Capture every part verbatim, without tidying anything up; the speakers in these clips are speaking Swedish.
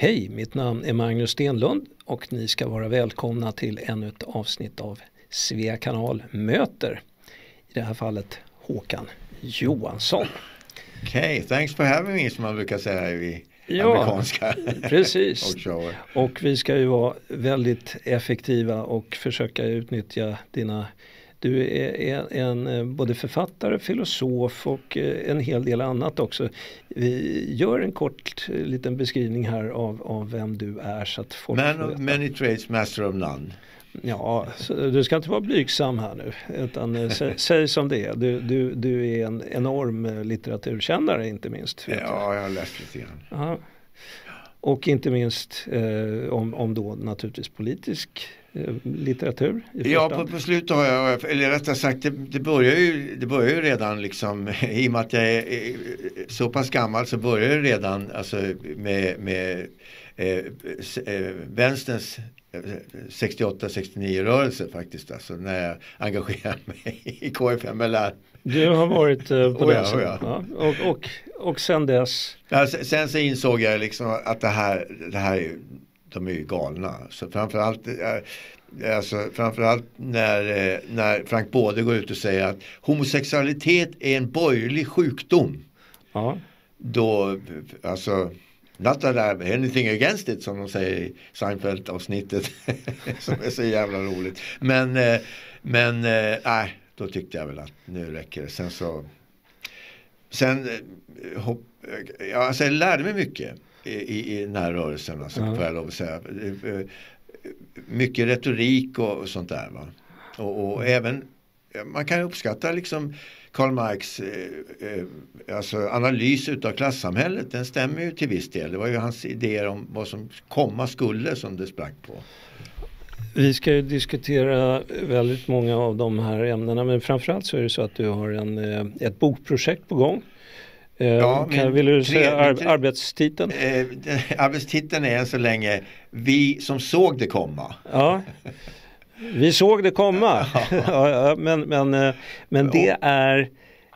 Hej, mitt namn är Magnus Stenlund och ni ska vara välkomna till ännu ett avsnitt av Svea kanal möter. I det här fallet Håkan Johansson. Okej, okay, thanks for having me som man brukar säga i ja, amerikanska. Precis. Och vi ska ju vara väldigt effektiva och försöka utnyttja dina... Du är en, en både författare, filosof och en hel del annat också. Vi gör en kort liten beskrivning här av, av vem du är. Så att folk Man of many trades, master of none. Ja, du ska inte vara blygsam här nu. Utan sä, säg som det är. Du, du, du är en enorm litteraturkännare inte minst. Ja, jag har läst lite grann. Aha. Och inte minst eh, om, om då naturligtvis politisk eh, litteratur. I ja, på, på slutet har jag, eller rättare sagt, det, det, börjar ju, det börjar ju redan liksom, i och med att jag är, är så pass gammal så börjar det redan alltså, med, med eh, eh, vänsterns sextioåtta sextionio rörelse faktiskt, alltså när jag engagerar mig i K F M L R. Du har varit eh, på oh, den ja, oh, ja. Ja. Och, och, och sen dess? Ja, sen så insåg jag liksom att det här, det här är, de är ju galna. Så framförallt, alltså, framförallt när, när Frank Både går ut och säger att homosexualitet är en borgerlig sjukdom. Ja. Då, alltså... Not that I have anything against it, som de säger i Seinfeld-avsnittet som är så jävla roligt. Men, men nej, då tyckte jag väl att nu räcker det. Sen så sen hopp, ja, alltså jag lärde mig mycket i, i, i den här rörelsen, alltså, ja. Får jag lov att säga. Mycket retorik och, och sånt där, va? Och, och mm. även, man kan uppskatta liksom Karl Marx eh, eh, alltså analys utav klassamhället, den stämmer ju till viss del. Det var ju hans idéer om vad som komma skulle som det sprack på. Vi ska ju diskutera väldigt många av de här ämnena, men framförallt så är det så att du har en, ett bokprojekt på gång. Eh, ja, kan, vill du säga ar- tre, arbetstiteln? Eh, arbetstiteln är än så länge Vi som såg det komma. Ja. Vi såg det komma. ja, men men, men det är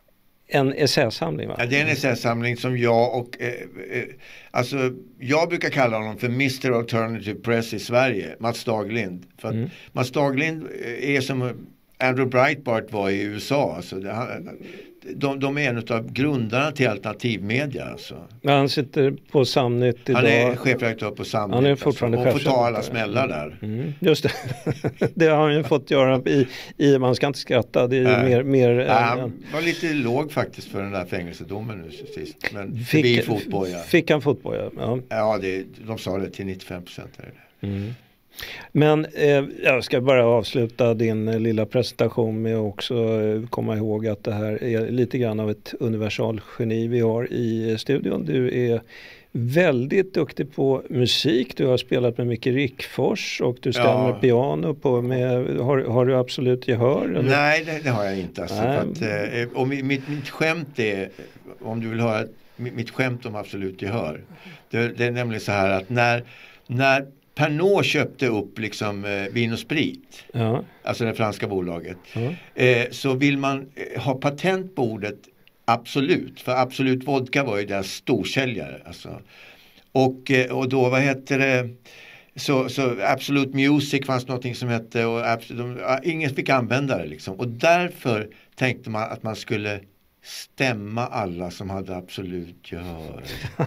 en essäsamling, va? Ja, det är en essäsamling som jag och eh, eh, alltså jag brukar kalla honom för mister Alternative Press i Sverige, Mats Daglind. För att mm. Mats Daglind är som Andrew Breitbart var i U S A. Alltså det, de, de är en av grundarna till alternativmedia. Alltså. Han sitter på Samnytt idag. Han är chefredaktör på Samnytt. Han är fortfarande alltså, och får ta alla smällar där. Mm, just det. Det har han ju fått göra i, i man ska inte skratta. Det är äh, mer, mer äh, han än, var lite låg faktiskt för den där fängelsedomen nu sist. Men fick, fotboja. Fick han fotboja? Ja, ja det, de sa det till nittiofem procent. Är det. Mm. Men eh, jag ska bara avsluta din eh, lilla presentation med att också eh, komma ihåg att det här är lite grann av ett universalgeni vi har i eh, studion. Du är väldigt duktig på musik. Du har spelat med Micke Rickfors och du stämmer ja. piano på med, har, har du absolut gehör? Eller? Nej, det, det har jag inte. Alltså, för att, eh, och mitt, mitt skämt är, om du vill höra mitt, mitt skämt om absolut gehör. Det, det är nämligen så här att när, när Pernod köpte upp liksom eh, Vin och Sprit, ja. alltså det franska bolaget, ja. eh, så vill man eh, ha patent på ordet Absolut, för Absolut Vodka var ju deras storsäljare. Alltså. Och, eh, och då, vad heter det, så, så Absolut Music fanns någonting som hette, och absolut, ingen fick använda det liksom. Och därför tänkte man att man skulle stämma alla som hade absolut gehör.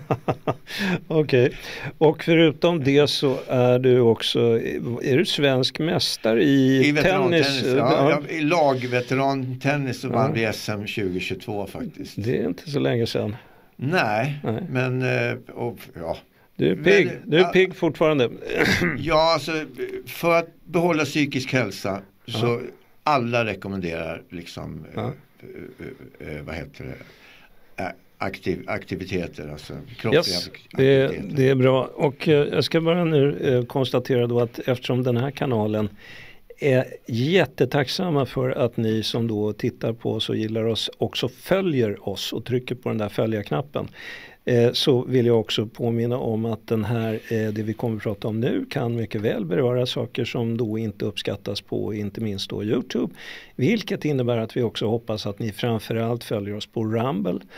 Okej. Okay. Och förutom det så är du också, är du svensk mästare i, I tennis? Ja, ja. I lagveterantennis så ja. vann vi S M tjugo tjugotvå faktiskt. Det är inte så länge sedan. Nej, Nej. men och, ja. Du är pigg, men, du är pigg fortfarande. Ja, alltså för att behålla psykisk hälsa så ja. alla rekommenderar liksom ja. Uh, vad heter det? Uh, aktiv, aktiviteter, alltså kroppsliga yes, aktiviteter. Det, det är bra. Och uh, jag ska bara nu uh, konstatera då att eftersom den här kanalen är jättetacksamma för att ni som då tittar på oss och gillar oss också följer oss och trycker på den där följa-knappen. Eh, så vill jag också påminna om att den här, eh, det vi kommer att prata om nu kan mycket väl beröra saker som då inte uppskattas på, inte minst då YouTube. Vilket innebär att vi också hoppas att ni framförallt följer oss på Rumble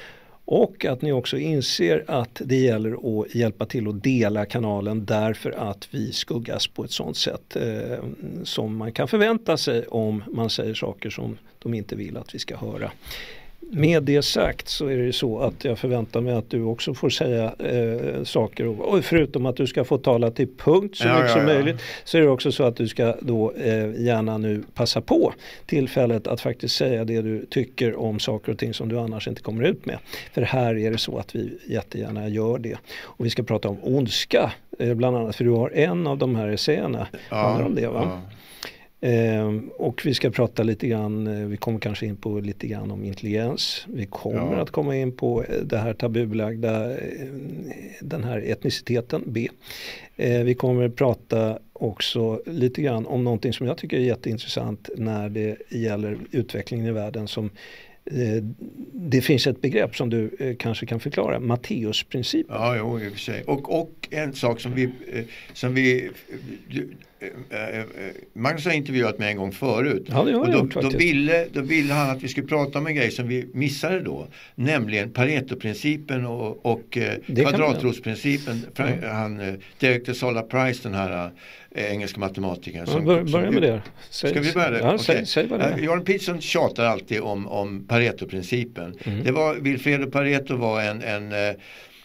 Och att ni också inser att det gäller att hjälpa till att dela kanalen därför att vi skuggas på ett sådant sätt eh, som man kan förvänta sig om man säger saker som de inte vill att vi ska höra. Med det sagt så är det så att jag förväntar mig att du också får säga eh, saker och, och förutom att du ska få tala till punkt så ja, mycket ja, som ja. möjligt så är det också så att du ska då eh, gärna nu passa på tillfället att faktiskt säga det du tycker om saker och ting som du annars inte kommer ut med. För här är det så att vi jättegärna gör det. Och vi ska prata om ondska eh, bland annat för du har en av de här essäerna. Ja, handlar om det va? Ja. Eh, och vi ska prata lite grann, eh, vi kommer kanske in på lite grann om intelligens. Vi kommer Ja. att komma in på eh, det här tabubelagda, eh, den här etniciteten B. Eh, vi kommer att prata också lite grann om någonting som jag tycker är jätteintressant när det gäller utvecklingen i världen som eh, det finns ett begrepp som du eh, kanske kan förklara, Matteusprincipen. Ja, jo, i och för sig. Och, och en sak som vi, eh, som vi du, eh, eh, Magnus har intervjuat mig en gång förut. Ja, det har och jag då, gjort, då, faktiskt. ville, då ville han att vi skulle prata om en grej som vi missade då. Nämligen Pareto-principen och, och eh, Det kan kvadratrotsprincipen. Ja. Han, eh, Derek de Solla Price, den här eh, engelska matematikern. Ja, Som, bör, som, börja med det. Säg, Ska vi börja det? Ja, Okej. säg, säg vad det är. Uh, Jordan Peterson tjatar alltid om, om Pareto-principen. Mm. Det var, Vilfredo Pareto var en, en eh,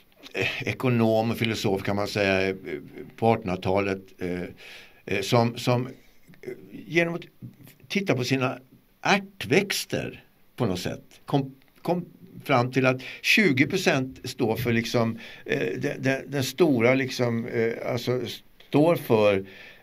ekonom och filosof kan man säga på artonhundratalet eh, eh, som, som eh, genom att titta på sina ärtväxter på något sätt kom, kom fram till att tjugo procent står för liksom eh, den, den, den stora liksom eh, alltså står för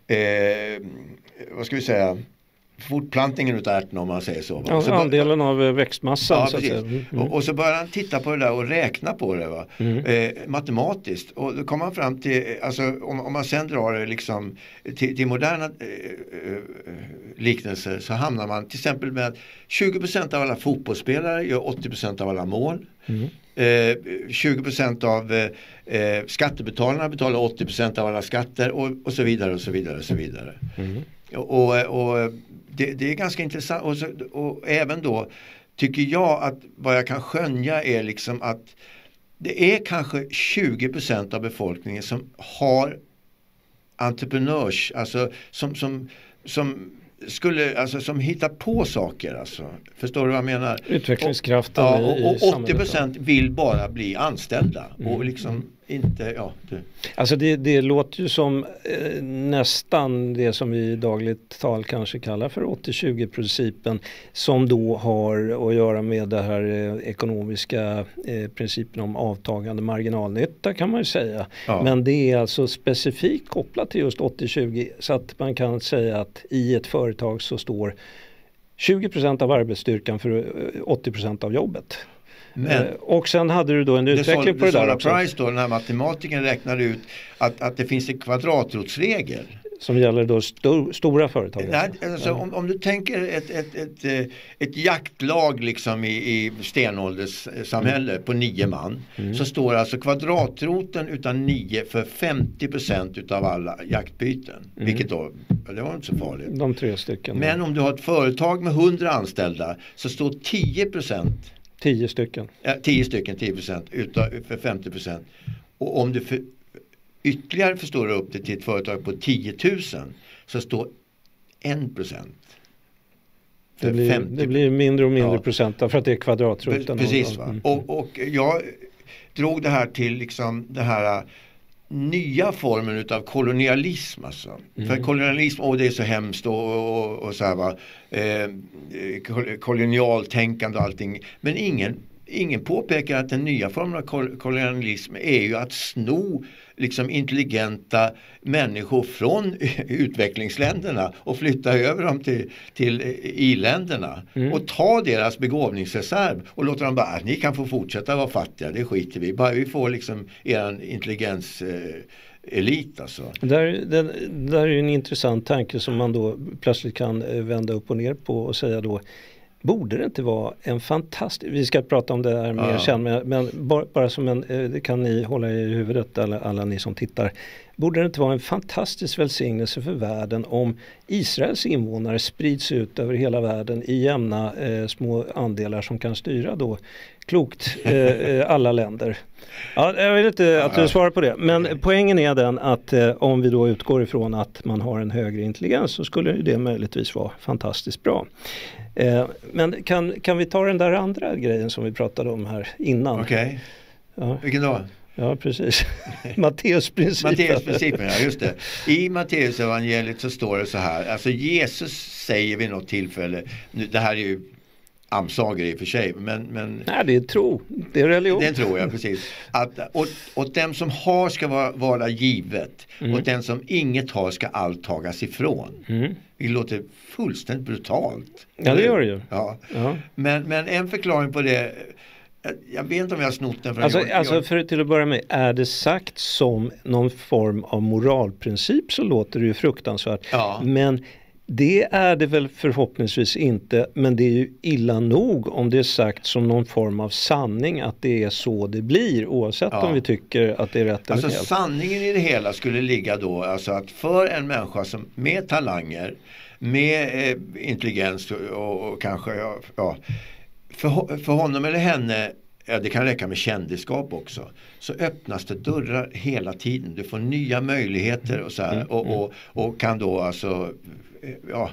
eh, vad ska vi säga fortplantningen utav ärtorna om man säger så. Ja, så andelen av växtmassan. Ja, så att precis. säga. Mm. Och, och så börjar han titta på det där och räkna på det va? Mm. Eh, matematiskt. Och då kommer man fram till, alltså om, om man sen drar det liksom till, till moderna eh, eh, liknelser så hamnar man till exempel med att tjugo procent av alla fotbollsspelare gör åttio procent av alla mål. Mm. Eh, tjugo procent av eh, skattebetalarna betalar åttio procent av alla skatter och, och så vidare och så vidare och så vidare. Mm. Och, och, och det, det är ganska intressant och, så, och även då tycker jag att vad jag kan skönja är liksom att det är kanske tjugo procent av befolkningen som har entreprenörs, alltså som, som, som skulle, alltså som hittar på saker alltså. Förstår du vad jag menar? Utvecklingskraften och, i, ja, och, och åttio procent samhället. vill bara bli anställda Mm. och liksom inte, ja. Det. Alltså det, det låter ju som eh, nästan det som vi i dagligt tal kanske kallar för åttio tjugo principen som då har att göra med det här eh, ekonomiska eh, principen om avtagande marginalnytta kan man ju säga. Ja. Men det är alltså specifikt kopplat till just åttio tjugo så att man kan säga att i ett företag så står tjugo procent av arbetsstyrkan för åttio procent av jobbet. Men, och sen hade du då en utveckling det på det där också. också. Price då, den här matematiken räknade ut att, att det finns en kvadratrotsregel. Som gäller då sto- stora företag. Nej, alltså, ja. om, om du tänker ett, ett, ett, ett, ett jaktlag liksom i, i stenålderssamhälle mm. på nio man mm. så står alltså kvadratroten utan nio för femtio procent utav alla jaktbyten. Mm. Vilket då, det var inte så farligt. De tre stycken. Men om du har ett företag med hundra anställda så står tio procent tio stycken. Ja, tio stycken, tio procent för femtio procent. Och om du för, ytterligare förstår upp det till ett företag på tio tusen så står en procent. Det blir, det blir mindre och mindre ja. procent för att det är kvadratroten. Precis va. Mm. Och, och jag drog det här till liksom det här nya formen utav kolonialism alltså. Mm. För kolonialism, åh det är så hemskt och, och, och så här va. Eh, kolonialtänkande och allting. Men ingen, ingen påpekar att den nya formen av kol- kolonialism är ju att sno liksom intelligenta människor från utvecklingsländerna och flytta över dem till, till i-länderna mm. och ta deras begåvningsreserv och låta dem bara, ni kan få fortsätta vara fattiga, det skiter vi, bara vi får liksom er intelligens eh, elit alltså. Där, det, där är ju en intressant tanke som man då plötsligt kan vända upp och ner på och säga då, borde det inte vara en fantastisk, vi ska prata om det här mer ja. sen, men, men bara, bara som en, det kan ni hålla i huvudet alla, alla ni som tittar, borde det inte vara en fantastisk välsignelse för världen om Israels invånare sprids ut över hela världen i jämna eh, små andelar som kan styra då klokt eh, alla länder. Ja, jag vill inte att du svarar på det. Men okay. Poängen är den att eh, om vi då utgår ifrån att man har en högre intelligens så skulle det möjligtvis vara fantastiskt bra. Eh, men kan, kan vi ta den där andra grejen som vi pratade om här innan? Okej. Okay. Ja. Vilken då? Ja, precis. Matteusprincipen. Matteusprincipen, ja just det. I Matteusevangeliet så står det så här. Alltså Jesus säger vid något tillfälle, nu, det här är ju amsager i och för sig, men, men... Nej, det är tro. Det är religion. Det tror jag, precis. Att, åt, åt dem som har ska vara, vara givet. Mm. Åt den som inget har ska allt tagas ifrån. Mm. Det låter fullständigt brutalt. Ja, det gör det ju. Ja. Ja. Men, men en förklaring på det... Jag vet inte om jag har snott den. För alltså, jag, alltså jag... för till att börja med, är det sagt som någon form av moralprincip så låter det ju fruktansvärt. Ja. Men det är det väl förhoppningsvis inte, men det är ju illa nog om det är sagt som någon form av sanning att det är så det blir, oavsett ja. Om vi tycker att det är rätt alltså eller fel. Sanningen i det hela skulle ligga då, alltså att för en människa som med talanger, med eh, intelligens och, och kanske ja, ja För, för honom eller henne, ja, det kan räcka med kändisskap också, så öppnas det dörrar hela tiden. Du får nya möjligheter och så här, och, och, och kan då alltså ja,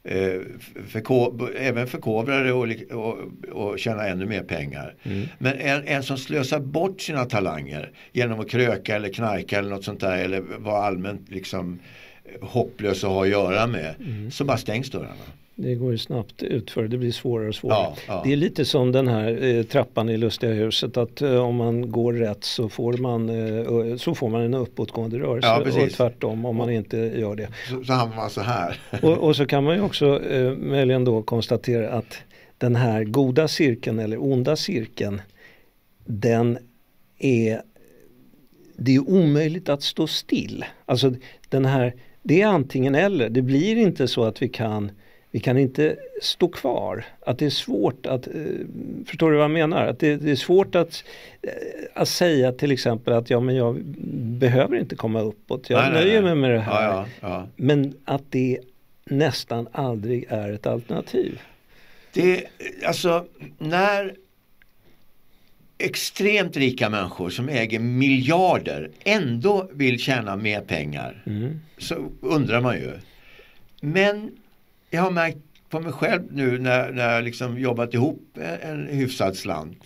förko, även förkovra det och, och, och tjäna ännu mer pengar. Mm. Men en, en som slösar bort sina talanger genom att kröka eller knarka eller något sånt där, eller vara allmänt liksom hopplös att ha att göra med, mm. så bara stängs dörrarna. Det går ju snabbt utför, det blir svårare och svårare. Ja, ja. Det är lite som den här eh, trappan i Lustiga huset, att eh, om man går rätt så får man, eh, så får man en uppåtgående rörelse, ja, och tvärtom om man inte gör det. Så, så hamnar man så här. och, och så kan man ju också eh, möjligen då konstatera att den här goda cirkeln eller onda cirkeln, den är, det är omöjligt att stå still. Alltså den här, det är antingen eller, det blir inte så att vi kan Vi kan inte stå kvar. Att det är svårt att, förstår du vad jag menar? Att det, det är svårt att, att säga till exempel att ja, men jag behöver inte komma uppåt. Jag nej, nöjer mig med det här. Ja, ja, ja. Men att det nästan aldrig är ett alternativ. Det, alltså, när extremt rika människor som äger miljarder ändå vill tjäna mer pengar, mm. så undrar man ju. Men jag har märkt på mig själv nu när, när jag liksom jobbat ihop en hyfsad slant.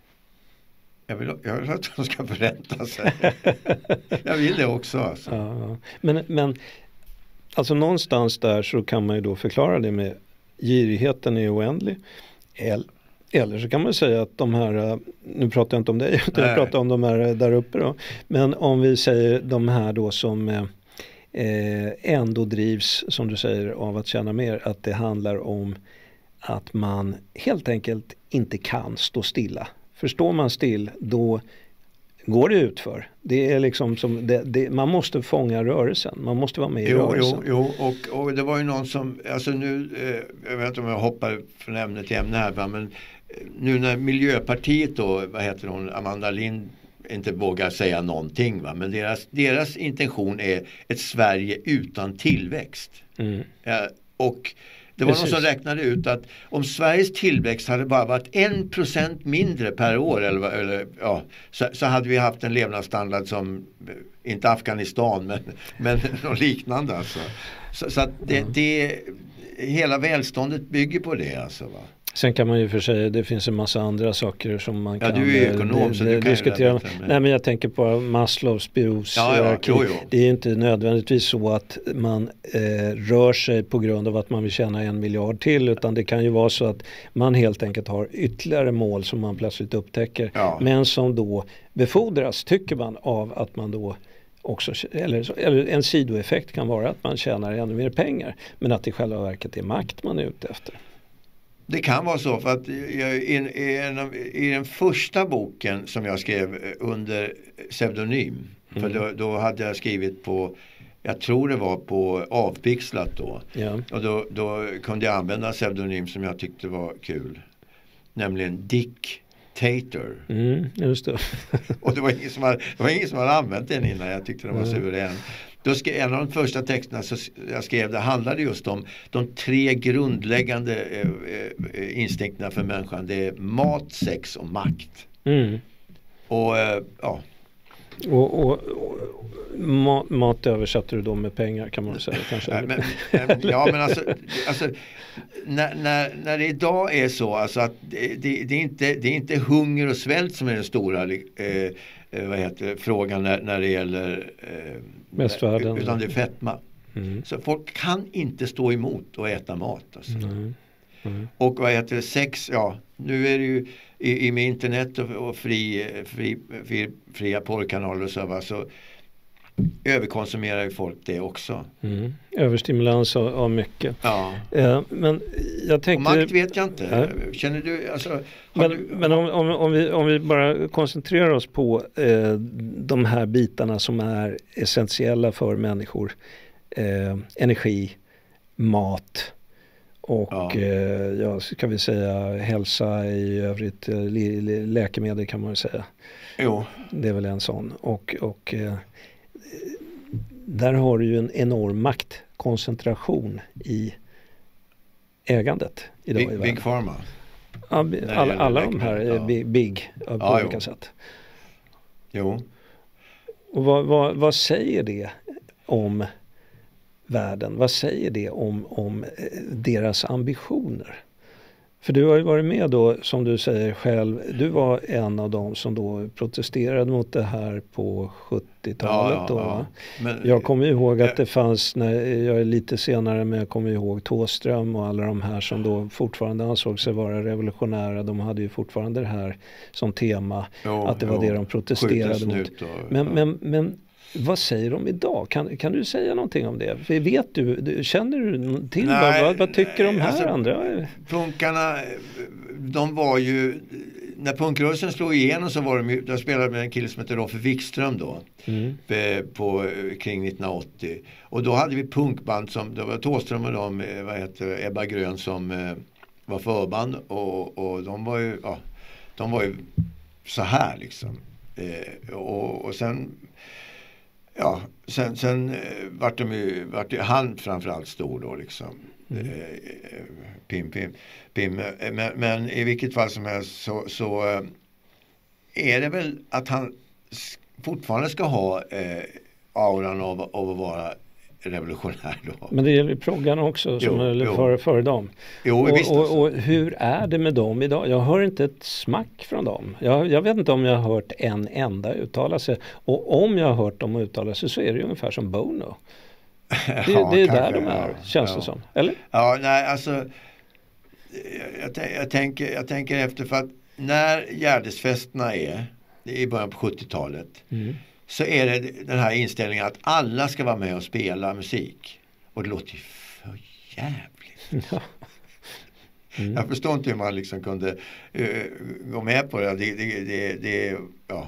Jag vill, jag vill att de ska förränta sig. Jag vill det också. Alltså. Ja, men, men alltså någonstans där så kan man ju då förklara det med girigheten är oändlig. Eller, eller så kan man säga att de här, nu pratar jag inte om dig utan jag pratar om de här där uppe då. Men om vi säger de här då som Eh, ändå drivs, som du säger, av att tjäna mer, att det handlar om att man helt enkelt inte kan stå stilla. Förstår man still, då går det utför. Det är liksom som det, det, man måste fånga rörelsen. Man måste vara med i jo, rörelsen. Jo, jo och, och det var ju någon som, alltså nu, eh, jag vet inte om jag hoppar från ämne till ämne här, men nu när Miljöpartiet då, vad heter hon, Amanda Lind, inte vågar säga någonting, va? Men deras, deras intention är ett Sverige utan tillväxt. Mm. Ja, och det var Precis. Någon som räknade ut att om Sveriges tillväxt hade bara varit en procent mindre per år eller, eller, ja, så, så hade vi haft en levnadsstandard som, inte Afghanistan, men, men något liknande. Alltså. Så, så att det, mm. det, hela välståndet bygger på det. Alltså, va? Sen kan man ju för sig, det finns en massa andra saker som man ja, kan du är ekonom, det, så det, du kan diskutera. Nej, men jag tänker på Maslows behovshierarki. Ja, ja, det är inte nödvändigtvis så att man eh, rör sig på grund av att man vill tjäna en miljard till, utan det kan ju vara så att man helt enkelt har ytterligare mål som man plötsligt upptäcker, ja. Men som då befordras, tycker man, av att man då också, eller, eller en sidoeffekt kan vara att man tjänar ännu mer pengar, men att i själva verket är makt man är ute efter. Det kan vara så, för att jag, i, i, en, i den första boken som jag skrev under pseudonym, mm. för då, då hade jag skrivit på, jag tror det var på Avpixlat då, ja. Och då, då kunde jag använda pseudonym som jag tyckte var kul, nämligen Dick Tater. Mm, just det. Och det var ingen som hade, det var ingen som hade använt den innan, jag tyckte den var suverän. Då skrev, en av de första texterna så jag skrev, det handlade just om de tre grundläggande eh, eh, instinkterna för människan. Det är mat, sex och makt. Mm. Och eh, ja. Och, och, och mat, mat översätter du då med pengar, kan man säga kanske. men, ja, men alltså, alltså när, när, när det idag är så alltså att det, det, det, är inte, det är inte hunger och svält som är den stora eh, vad heter, frågan när, när det gäller eh, Västvärlden, utan det är fetma. Mm. Så folk kan inte stå emot och äta mat. Alltså. Mm. Mm. Och vad heter det, sex, ja, nu är det ju i, i med internet och, och fri, fri, fri, fria porrkanaler och så, va, så överkonsumerar ju folk det också. Mm. Överstimulans av, av mycket. Ja. Eh, men jag tänkte... Och makt vet jag inte. Ja. Känner du, alltså... Men, du, men om, om, om, vi, om vi bara koncentrerar oss på eh, de här bitarna som är essentiella för människor. Eh, energi, mat och ja. Eh, ja, ska vi säga hälsa i övrigt, eh, läkemedel kan man ju säga. Jo. Det är väl en sån. Och, och eh, där har du ju en enorm maktkoncentration i ägandet idag big, i världen. Big Pharma. Ja, alla alla de här är ja. big, big på ja, olika jo. sätt. Jo. Och vad, vad, vad säger det om världen? Vad säger det om, om deras ambitioner? För du har ju varit med då, som du säger själv, du var en av dem som då protesterade mot det här på sjuttiotalet. Ja, då, ja, ja. Men, jag kommer ihåg att ja. det fanns, när jag är lite senare, men jag kommer ihåg Thåström och alla de här som då fortfarande ansåg sig vara revolutionära. De hade ju fortfarande det här som tema, jo, att det var jo. det de protesterade mot. Och, men, ja. men, men vad säger de idag? Kan, kan du säga någonting om det? För vet du, känner du till nej, vad, vad tycker de här alltså, andra? Punkarna, de var ju, när punkrörelsen slog igenom så var de ju, jag spelade med en kille som heter Roffe Wikström då, mm. på, kring nittonhundraåttio. Och då hade vi punkband som, det var Thåström och de, vad heter Ebba Grön som var förband och, och de var ju, ja, de var ju så här liksom. Och, och sen Ja, sen, sen eh, vart de ju, vart ju han framförallt stor då liksom. Mm. Eh, pim, pim, pim. Men, men i vilket fall som helst så, så eh, är det väl att han fortfarande ska ha eh, auran av, av att vara revolutionär då. Men det gäller ju proggarna också som jo, är jo. För, för dem. Jo, och, visst och, alltså. och hur är det med dem idag? Jag hör inte ett smack från dem. Jag, jag vet inte om jag har hört en enda uttala sig. Och om jag har hört dem uttala sig så är det ungefär som Bono. Det, ja, det är kanske, där de är, ja, känns ja. det som. Eller? Ja, nej alltså jag, jag, jag, tänker, jag tänker efter för att när Gärdesfesterna är i början på sjuttiotalet mm. så är det den här inställningen att alla ska vara med och spela musik. Och det låter ju för jävligt. Ja. Mm. Jag förstår inte hur man liksom kunde uh, gå med på det. Det, det, det, det ja.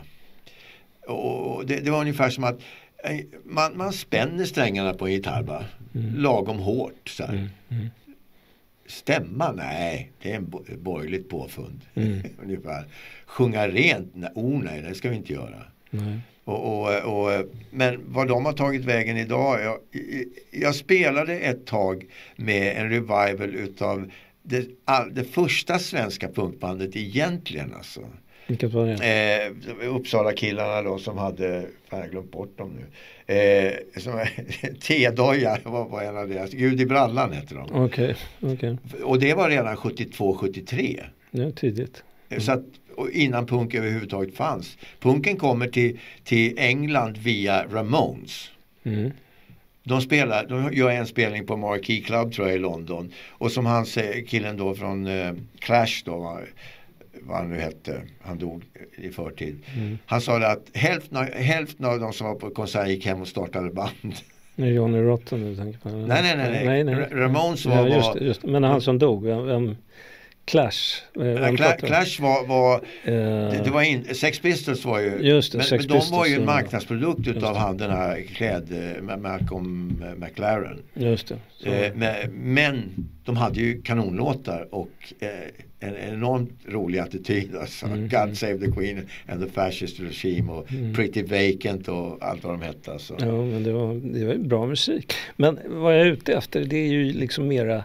Och det, det var ungefär som att uh, man, man spänner strängarna på en gitarr bara. Mm. Lagom hårt. Så här. Mm. Mm. Stämma? Nej, det är en bo- borgerligt påfund. Mm. Ungefär. Sjunga rent? Nej, oh, nej, det ska vi inte göra. Nej. Och, och, och, men vad de har tagit vägen idag, jag, jag spelade ett tag med en revival utav det, all, det första svenska punkbandet egentligen alltså. Vilket var det? Eh, Uppsala killarna då som hade, fan jag glömt bort dem nu. Eh, som, T-doja var, var en av deras, Gud i brallan heter de. Okej, okay, okej. Okay. Och det var redan sjuttiotvå sjuttiotre. Ja, tidigt. Mm. Så att, innan punk överhuvudtaget fanns. Punken kommer till, till England via Ramones. Mm. De spelar, de gör en spelning på Marquee Club tror jag i London. Och som han säger, killen då från eh, Clash då, vad han nu hette, han dog i förtid. Mm. Han sa det att hälften av, hälften av de som var på konsert gick hem och startade band. Nej, Johnny Rotten du tänker på. Nej, nej, nej. nej. nej, nej. Ramones var... Ja, just, just, men han som dog, vem... Clash. Ja, Cla- Clash var, var, uh, det, det var in, Sex Pistols var ju, just det, men, Sex men de Pistols, var ju en ja. marknadsprodukt utav han den här kläd, Malcolm McLaren. Just det. Eh, men, men de hade ju kanonlåtar och eh, en enormt rolig attityd. Alltså, mm. God Save the Queen and the Fascist Regime och mm. Pretty Vacant och allt vad de hette. Alltså. Ja, men det var, det var ju bra musik. Men vad jag är ute efter, det är ju liksom mera,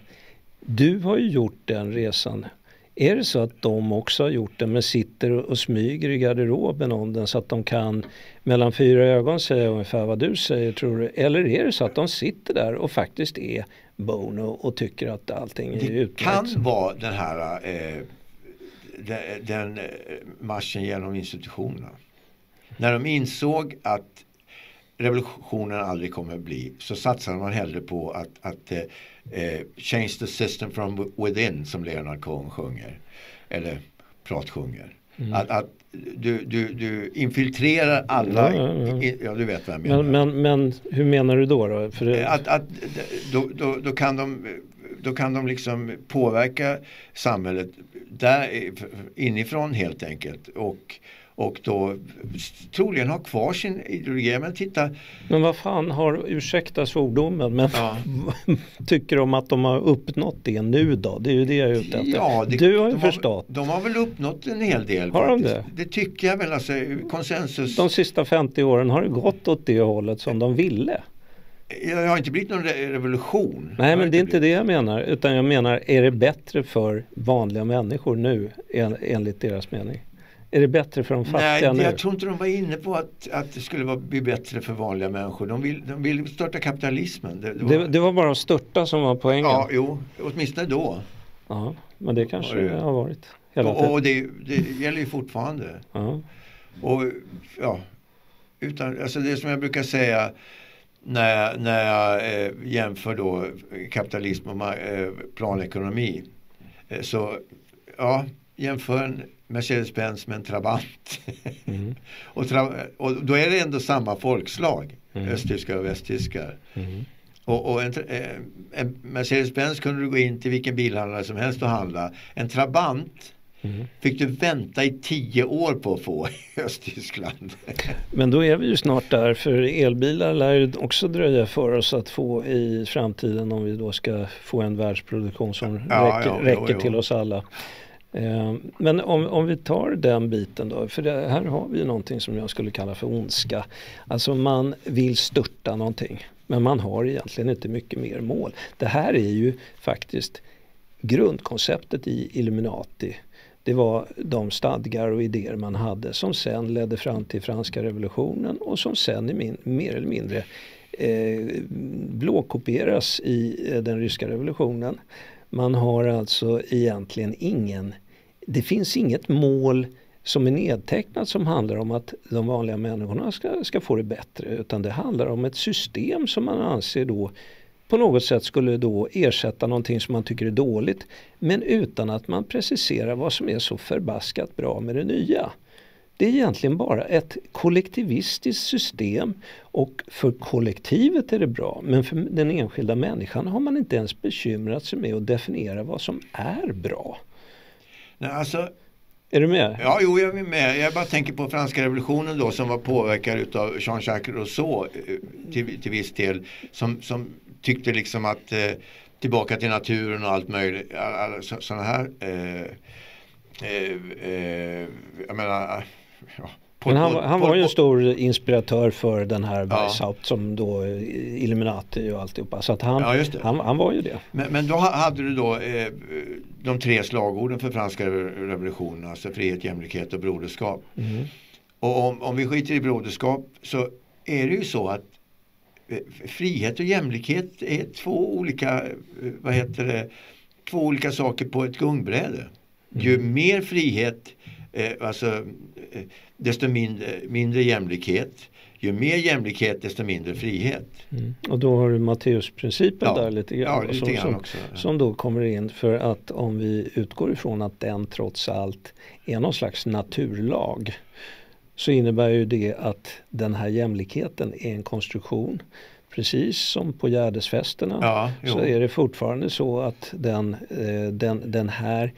du har ju gjort den resan. Är det så att de också har gjort det, men sitter och smyger i garderoben om den så att de kan mellan fyra ögon säga ungefär vad du säger, tror du? Eller är det så att de sitter där och faktiskt är Bono och tycker att allting är utmärkt? Det kan vara den här eh, den, den marschen genom institutionerna. När de insåg att revolutionen aldrig kommer att bli, så satsade man hellre på att, att eh, change the system from within, som Leonard Cohen sjunger eller pratsjunger. Mm. Att, att du, du, du infiltrerar alla, ja, ja, ja. I, ja du vet vad jag menar. Men, men, men hur menar du då? då? För det... att, att, då, då, då, kan de, då kan de liksom påverka samhället där, inifrån helt enkelt, och Och då troligen ha kvar sin ideologi. Men titta. Men vad fan har, ursäkta svordomen, men ja. tycker de att de har uppnått det nu då? Det är ju det jag är ute efter. Ja, det, du har ju de förstått. Har, de har väl uppnått en hel del. Har faktiskt. de det? Det tycker jag väl. Alltså, konsensus. De sista femtio åren har det gått åt det hållet som de ville. Det har inte blivit någon re- revolution. Nej, men det är inte blivit. det jag menar. Utan jag menar, är det bättre för vanliga människor nu en, enligt deras mening? Är det bättre för de fattiga? Nej, nu? jag tror inte de var inne på att, att det skulle vara, bli bättre för vanliga människor. De vill, de vill störta kapitalismen. Det, det, var... Det, det var bara att störta som var poängen. Ja, jo, åtminstone då. Ja, men det kanske det har varit. Och, och det, det gäller ju fortfarande. Ja. Och ja, utan, alltså det som jag brukar säga när jag, när jag eh, jämför då kapitalism och eh, planekonomi, eh, så ja, jämför en Mercedes-Benz med en Trabant. Mm. och, tra- och då är det ändå samma folkslag, mm. östtyskar och västtyskar. Mm. Och, och en, en Mercedes-Benz kunde du gå in till vilken bilhandlare som helst och handla. En Trabant mm. fick du vänta i tio år på att få i Östtyskland. Men då är vi ju snart där, för elbilar lär ju också dröja för oss att få i framtiden, om vi då ska få en världsproduktion som ja, räcker, ja, räcker jo, jo. till oss alla. Men om, om vi tar den biten då, för det, här har vi ju någonting som jag skulle kalla för ondska. Alltså man vill störta någonting, men man har egentligen inte mycket mer mål. Det här är ju faktiskt grundkonceptet i Illuminati. Det var de stadgar och idéer man hade som sen ledde fram till franska revolutionen och som sen i min, mer eller mindre eh, blåkopieras i eh, den ryska revolutionen. Man har alltså egentligen ingen, det finns inget mål som är nedtecknat som handlar om att de vanliga människorna ska, ska få det bättre, utan det handlar om ett system som man anser då på något sätt skulle då ersätta någonting som man tycker är dåligt, men utan att man preciserar vad som är så förbaskat bra med det nya. Det är egentligen bara ett kollektivistiskt system, och för kollektivet är det bra, men för den enskilda människan har man inte ens bekymrat sig med att definiera vad som är bra. Nej, alltså, är du med? Ja, jo, jag är med. Jag bara tänker på franska revolutionen då, som var påverkad av Jean-Jacques Rousseau till, till viss del, som, som tyckte liksom att eh, tillbaka till naturen och allt möjligt, alla sådana här eh, eh, eh, jag menar ja, på, men han, på, han på, var ju en på, stor inspiratör för den här Weishaupt, ja. som då Illuminati och alltihopa. Så att han, ja, just det. han, han var ju det. Men, men då hade du då eh, de tre slagorden för franska revolutionen, alltså frihet, jämlikhet och broderskap. Mm. Och om, om vi skiter i broderskap, så är det ju så att eh, frihet och jämlikhet är två olika, eh, vad heter det, två olika saker på ett gungbräde. Mm. Ju mer frihet, eh, alltså eh, desto mindre, mindre jämlikhet. Ju mer jämlikhet, desto mindre frihet. Mm. Och då har du Matteusprincipen ja. där lite grann. Ja, lite som, grann som, också. Ja. Som då kommer in, för att om vi utgår ifrån att den trots allt är någon slags naturlag, så innebär ju det att den här jämlikheten är en konstruktion. Precis som på Gärdesfesterna, ja, så är det fortfarande så att den, den, den här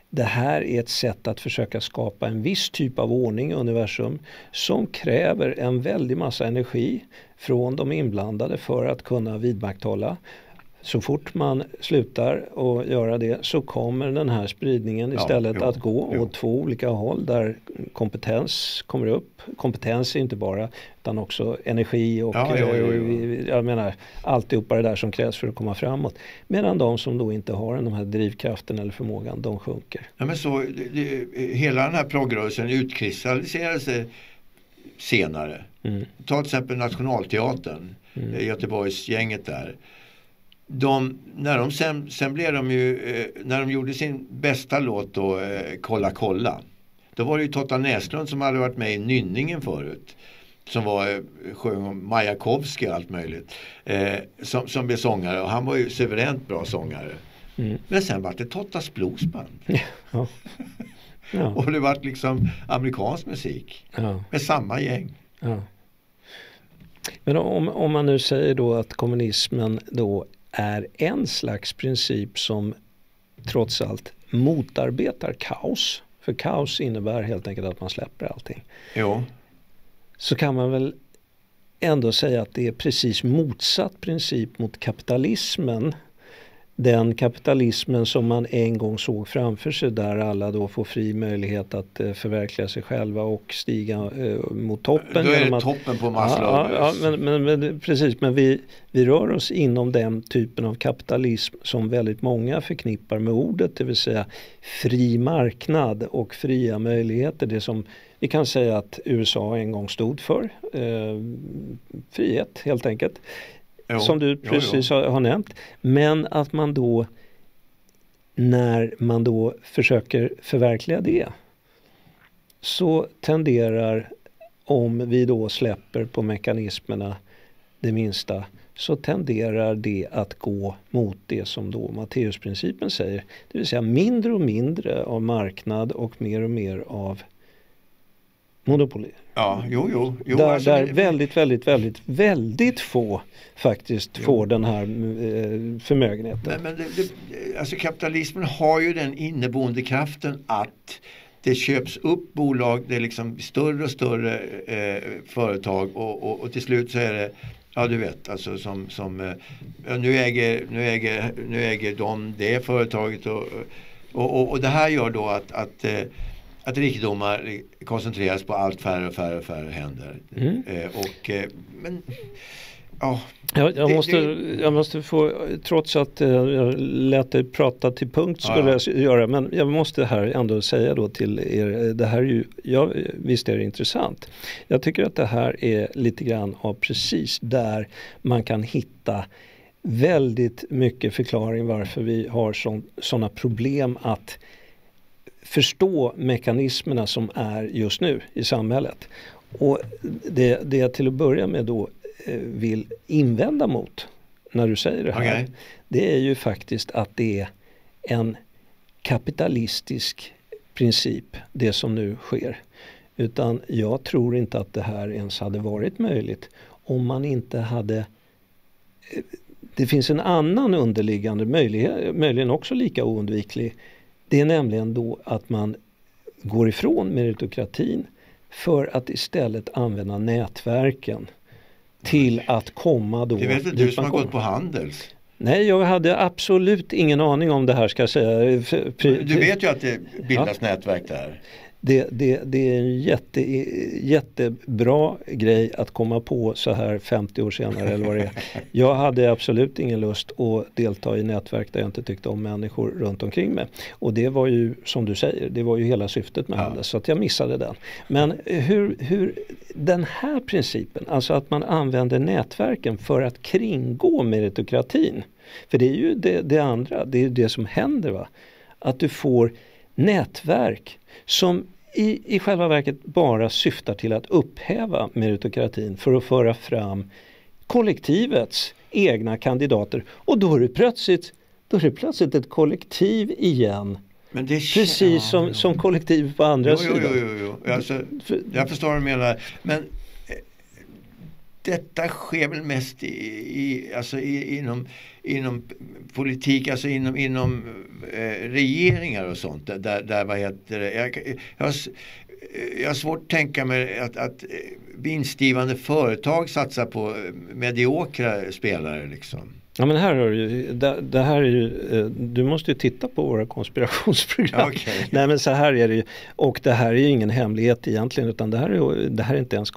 det här är ett sätt att försöka skapa en viss typ av ordning i universum som kräver en väldig massa energi från de inblandade för att kunna vidmakthålla. Så fort man slutar att göra det så kommer den här spridningen istället ja, jo, att gå jo. åt två olika håll där kompetens kommer upp. Kompetens är inte bara utan också energi och ja, jo, jo, jo. jag menar alltihopa det där som krävs för att komma framåt. Medan de som då inte har den här drivkraften eller förmågan, de sjunker. Ja, men så, det, hela den här progrörelsen utkristalliserar sig senare. Mm. Ta till exempel Nationalteatern, mm. Göteborgsgänget där. De, när de sen, sen blev de ju, eh, när de gjorde sin bästa låt då, eh, Kolla kolla. Då var det ju Totta Näslund som hade varit med i Nynningen förut. Som var, eh, sjöng om Majakovskij och allt möjligt. Eh, som, som blev sångare och han var ju suveränt bra sångare. Mm. Men sen var det Tottas Bluesband. Ja. Ja. Och det var liksom amerikansk musik. Ja. Med samma gäng. Ja. Men om, om man nu säger då att kommunismen då är en slags princip som trots allt motarbetar kaos. För kaos innebär helt enkelt att man släpper allting. Jo. Så kan man väl ändå säga att det är precis motsatt princip mot kapitalismen. Den kapitalismen som man en gång såg framför sig där alla då får fri möjlighet att eh, förverkliga sig själva och stiga eh, mot toppen. Då är det att, toppen på Maslow. Ja, ja, men, men, men precis, men vi, vi rör oss inom den typen av kapitalism som väldigt många förknippar med ordet, det vill säga fri marknad och fria möjligheter. Det som vi kan säga att U S A en gång stod för. Eh, frihet helt enkelt. Jo, som du precis jo, jo. har nämnt. Men att man då när man då försöker förverkliga det så tenderar, om vi då släpper på mekanismerna det minsta, så tenderar det att gå mot det som då Matteusprincipen säger. Det vill säga mindre och mindre av marknad och mer och mer av monopoli. Ja, jo, jo. jo där alltså, där det, väldigt, väldigt, väldigt, väldigt få faktiskt jo. får den här eh, förmögenheten. Nej, men det, det, alltså kapitalismen har ju den inneboende kraften att det köps upp bolag, det är liksom större och större eh, företag och, och, och till slut så är det, ja du vet, alltså som, som eh, nu, äger, nu, äger, nu äger de det företaget och, och, och, och det här gör då att, att eh, att rikedomar koncentreras på allt färre och färre och färre händer. Mm. Eh, och, eh, men, ja. Jag, jag, det, måste, det... jag måste få, trots att eh, jag lät dig prata till punkt skulle ja, ja. jag göra, men jag måste här ändå säga då till er, det här är ju, ja, visst är det intressant. Jag tycker att det här är lite grann av precis där man kan hitta väldigt mycket förklaring varför vi har sådana problem att förstå mekanismerna som är just nu i samhället. Och det, det jag till att börja med då eh, vill invända mot när du säger det här, okay. det är ju faktiskt att det är en kapitalistisk princip, det som nu sker. Utan jag tror inte att det här ens hade varit möjligt om man inte hade... Eh, det finns en annan underliggande möjlighet, möjligen också lika oundviklig. Det är nämligen då att man går ifrån meritokratin för att istället använda nätverken till att komma då... Det vet inte du som har gått på Handels. Nej, jag hade absolut ingen aning om det här, ska jag säga. Du vet ju att det bildas ja. nätverk där. Det, det, det är en jätte, jättebra grej att komma på så här femtio år senare eller vad det är. Jag hade absolut ingen lust att delta i nätverk där jag inte tyckte om människor runt omkring mig. Och det var ju, som du säger, det var ju hela syftet med ja. Handels, så att jag missade den. Men hur, hur den här principen, alltså att man använder nätverken för att kringgå meritokratin. För det är ju det, det andra, det är det som händer, va? Att du får nätverk som i, i själva verket bara syftar till att upphäva meritokratin för att föra fram kollektivets egna kandidater. Och då är det plötsligt, då är det plötsligt ett kollektiv igen. Men det är precis ja, som, ja. som kollektiv på andra jo, sidan. Jo, jo, jo. Alltså, jag förstår vad du menar. Men detta sker väl mest i, i, alltså i, inom, inom politik, alltså inom, inom eh, regeringar och sånt. Där, där vad heter det? Jag, jag, har, jag har svårt att tänka mig att, att vinstgivande företag satsar på mediokra spelare liksom. Ja, men här har du, det, det här är ju, du måste ju titta på våra konspirationsprogram. Okay. Nej, men så här är det ju, och det här är ju ingen hemlighet egentligen, utan det här är, det här är inte ens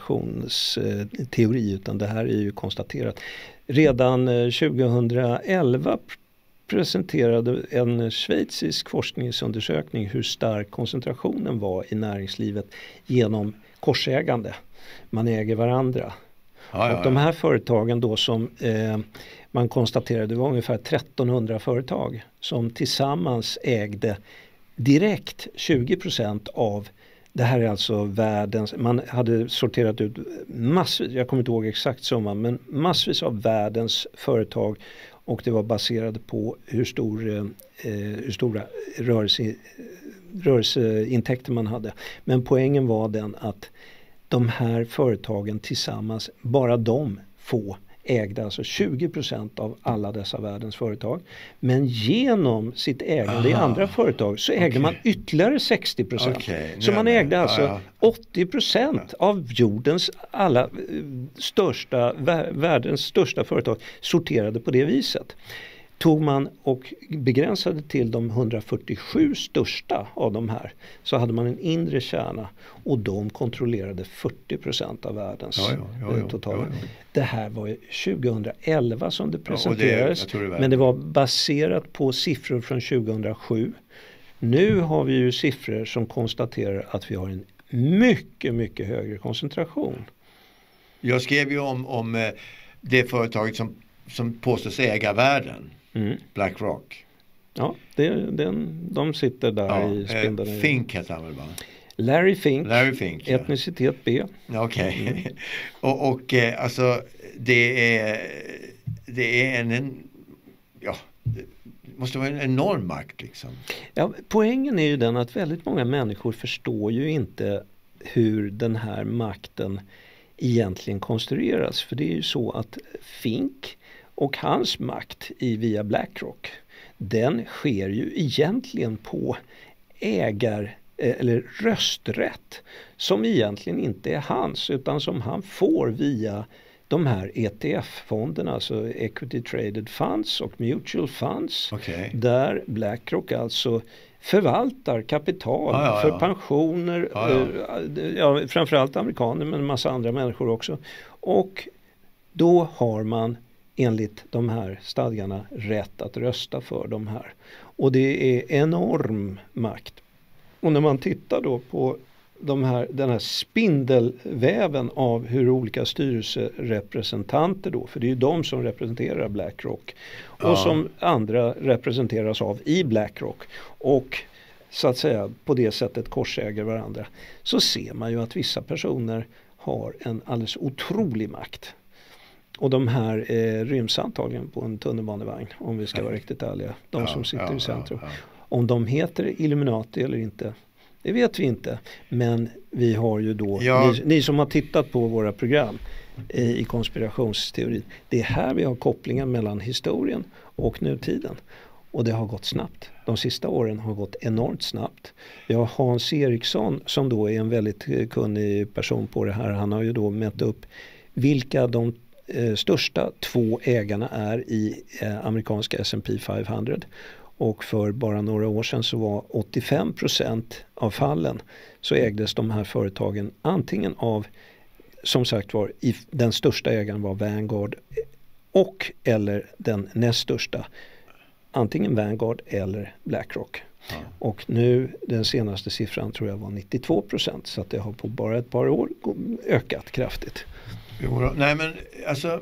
konspirationsteori, utan det här är ju konstaterat. Redan tjugohundraelva presenterade en schweizisk forskningsundersökning hur stark koncentrationen var i näringslivet genom korsägande. Man äger varandra. Ja, ja, och de här företagen då som eh, man konstaterade, det var ungefär trettonhundra företag som tillsammans ägde direkt tjugo procent av, det här är alltså världens, man hade sorterat ut massvis, jag kommer inte ihåg exakt summan, men massvis av världens företag, och det var baserat på hur, stor, eh, hur stora rörelse, rörelseintäkter man hade. Men poängen var den att de här företagen tillsammans, bara de få ägde alltså tjugo procent av alla dessa världens företag. Men genom sitt ägande i andra företag så ägde okay. man ytterligare sextio procent. Okay. Så man ägde alltså ja, ja. åttio procent av jordens alla största, världens största företag sorterade på det viset. Tog man och begränsade till de hundrafyrtiosju största av de här, så hade man en inre kärna och de kontrollerade fyrtio procent av världens ja, ja, ja, ja, totala. Ja, ja. Det här var ju tjugohundraelva som det presenterades, ja, det, det men det var baserat på siffror från tjugohundrasju. Nu har vi ju siffror som konstaterar att vi har en mycket, mycket högre koncentration. Jag skrev ju om, om det företaget som, som påstås äga världen. Mm. BlackRock. Ja, det, den, de sitter där ja, i spindeln. Eh, Fink heter han väl bara? Larry Fink. Larry Fink, ja. Etnicitet B. Okej. Okay. Mm. och och eh, alltså det är det är en, en ja, det måste vara en enorm makt liksom. Ja, poängen är ju den att väldigt många människor förstår ju inte hur den här makten egentligen konstrueras. För det är ju så att Fink och hans makt i via BlackRock, den sker ju egentligen på ägar eller rösträtt som egentligen inte är hans, utan som han får via de här E T F-fonderna, alltså Equity Traded Funds och Mutual Funds, okay. där BlackRock alltså förvaltar kapital ah, ja, för ja. pensioner, ah, ja. Ja, framförallt amerikaner men en massa andra människor också. Och då har man enligt de här stadgarna rätt att rösta för de här. Och det är enorm makt. Och när man tittar då på de här, den här spindelväven av hur olika styrelserepresentanter då, för det är ju de som representerar BlackRock och ja. som andra representeras av i BlackRock och så att säga på det sättet korsäger varandra, så ser man ju att vissa personer har en alldeles otrolig makt. Och de här eh, ryms antagligen på en tunnelbanevagn, om vi ska Nej. vara riktigt ärliga. De ja, som sitter ja, i centrum. Ja, ja. Om de heter Illuminati eller inte, det vet vi inte. Men vi har ju då, ja. ni, ni som har tittat på våra program eh, i konspirationsteorin, det är här vi har kopplingen mellan historien och nutiden. Och det har gått snabbt. De sista åren har gått enormt snabbt. Vi har Hans Eriksson som då är en väldigt kunnig person på det här. Han har ju då mätt upp vilka de eh, största två ägarna är i eh, amerikanska S and P femhundra. Och för bara några år sedan så var åttiofem procent av fallen så ägdes de här företagen antingen av, som sagt var, i, den största ägaren var Vanguard och eller den näst största, antingen Vanguard eller BlackRock. Ja. Och nu den senaste siffran tror jag var nittiotvå procent, så att det har på bara ett par år ökat kraftigt. Jo, nej men alltså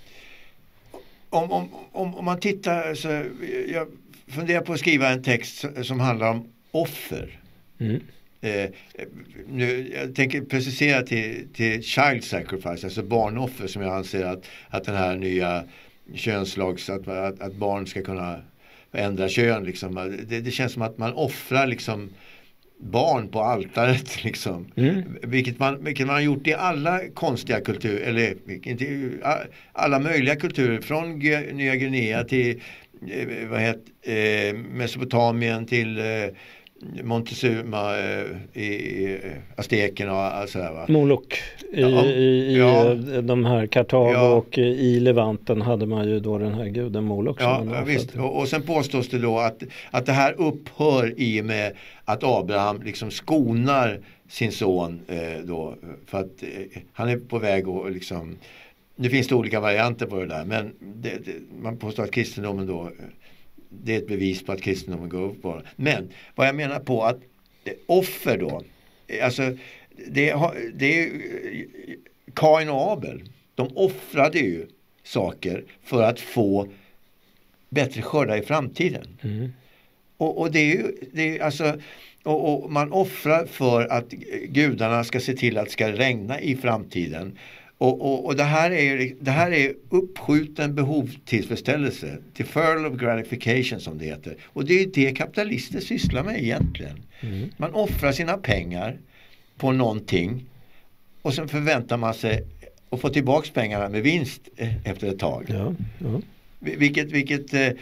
om, om, om, om man tittar så jag funderar på att skriva en text som handlar om offer. Mm. Eh, nu, jag tänker precisera till, till child sacrifice, alltså barnoffer, som jag anser att, att den här nya könslags, att, att, att barn ska kunna ändra kön liksom. Det, det känns som att man offrar liksom barn på altaret liksom. Mm. Vilket, man, vilket man har gjort i alla konstiga kulturer, eller inte, alla möjliga kulturer, från G- Nya Guinea till eh, vad heter, eh, Mesopotamien till eh, Montezuma eh, i aztekerna och allt sådär, va? Moloch i, ja, i, ja. i de här Kartago, ja. Och i Levanten hade man ju då den här guden Moloch. Ja, ja visst. Och, och sen påstås det då att, att det här upphör i och med att Abraham liksom skonar sin son eh, då, för att eh, han är på väg och liksom, nu finns det olika varianter på det där, men det, det, man påstår att kristendomen då, det är ett bevis på att kristendomen går upp på det. Men vad jag menar på att offer då, alltså det, det är Kain och Abel, de offrade ju saker för att få bättre skördar i framtiden. Mm. Och, och det är ju, det är alltså, och, och man offrar för att gudarna ska se till att det ska regna i framtiden. Och, och, och det här är det här är uppskjuten behovstillfredsställelse, deferral of gratification som det heter. Och det är det kapitalister sysslar med egentligen. Mm. Man offrar sina pengar på någonting och sen förväntar man sig att få tillbaka pengarna med vinst efter ett tag. Ja, ja. Vilket, vilket eh,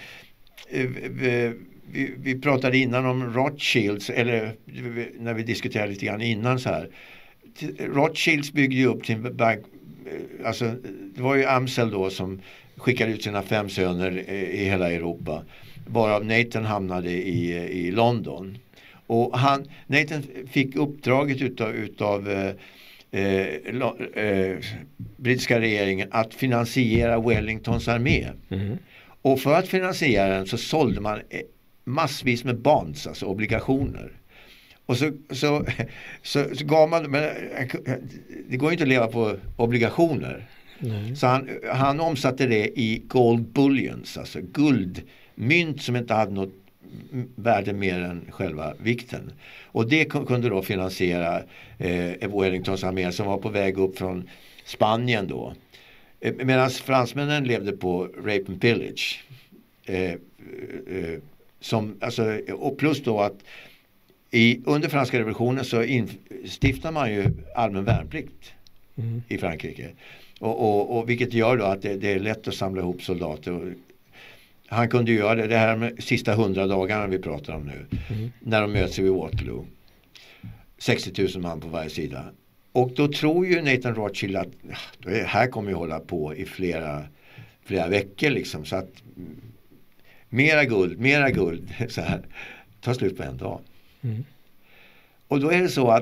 vi, vi pratade innan om Rothschilds, eller när vi diskuterade lite grann innan så här. Rothschilds byggde ju upp sin bank. Alltså, det var ju Amsel då som skickade ut sina fem söner i hela Europa, varav Nathan hamnade i, i London. Och han, Nathan fick uppdraget utav, utav eh, eh, eh, brittiska regeringen att finansiera Wellingtons armé. Mm. Och för att finansiera den så sålde man massvis med bonds, alltså obligationer. Och så, så, så, så gav man, men det går ju inte att leva på obligationer. Nej. Så han, han omsatte det i gold bullions, alltså guldmynt som inte hade något värde mer än själva vikten. Och det kunde då finansiera eh, Wellingtons armé som var på väg upp från Spanien då. Eh, Medan fransmännen levde på rape and pillage. Eh, eh, som, alltså, och plus då att I, under franska revolutionen så instiftar man ju allmän värnplikt mm. i Frankrike. Och, och, och vilket gör då att det, det är lätt att samla ihop soldater. Och han kunde göra det, det här med sista hundra dagarna vi pratar om nu. Mm. När de möts vid Waterloo. sextio tusen man på varje sida. Och då tror ju Nathan Rothschild att det här kommer ju hålla på i flera, flera veckor liksom. Så att mera guld, mera guld så här, tar slut på en dag. Mm. Och då är det så att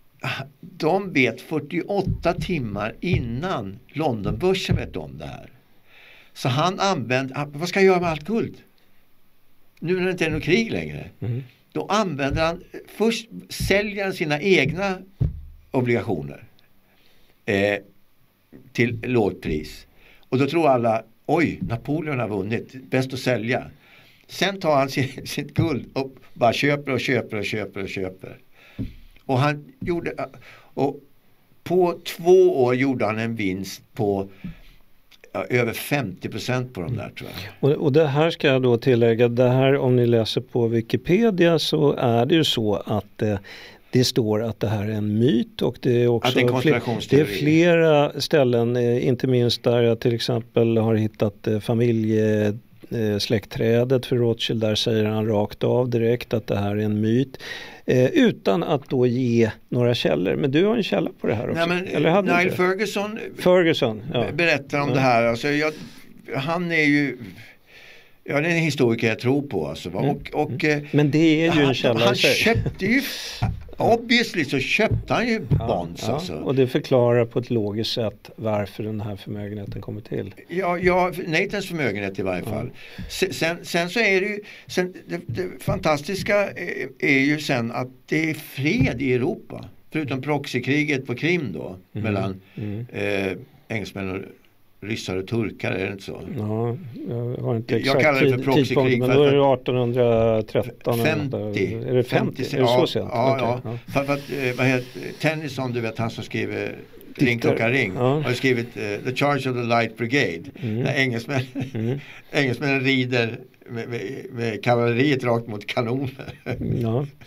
de vet fyrtioåtta timmar innan Londonbörsen vet om det här. Så han använder, vad ska jag göra med allt guld? Nu när det inte är något krig längre. Mm. Då använder han, först säljer han sina egna obligationer eh, till lågt pris. Och då tror alla, oj, Napoleon har vunnit, bäst att sälja. Sen tar han sitt, sitt guld och bara köper och köper och köper och köper. Och han gjorde, och på två år gjorde han en vinst på ja, över femtio procent på de där, tror jag. Och, och det här ska jag då tillägga, det här om ni läser på Wikipedia så är det ju så att eh, det står att det här är en myt och det är också det är, fler, det är flera ställen, eh, inte minst där jag till exempel har hittat eh, familje släktträdet för Rothschild, där säger han rakt av direkt att det här är en myt eh, utan att då ge några källor. Men du har en källa på det här också. Nej, men, eller hade Niall Ferguson, Ferguson ja. berättar om ja. det här. Alltså, jag, han är ju ja, det är en historiker jag tror på. Alltså, mm. och, och, mm. Men det är ju en källa. Han, han köpte ju obviously så köpte han ju ja, bonds. Ja. Alltså. Och det förklarar på ett logiskt sätt varför den här förmögenheten kommer till. Ja, ja Nathans förmögenhet i varje fall. Ja. Sen, sen så är det ju sen, det, det fantastiska är, är ju sen att det är fred i Europa. Förutom proxykriget på Krim då. Mm. Mellan mm. Eh, engelsmän och ryssar och turkar, är det inte så? Ja, jag har inte exakt jag kallar det för proxykrig. Men då är det artonhundratretton. femtio. Är det femtio? Är det ja, så sent? Ja, okay. ja. ja. För, för att, vad heter Tennyson, du vet, han som skriver Ring klocka ring, ja. har skrivit uh, The Charge of the Light Brigade. Mm. När engelsmän, mm. engelsmän rider med, med, med kavalleriet rakt mot kanoner. Ja.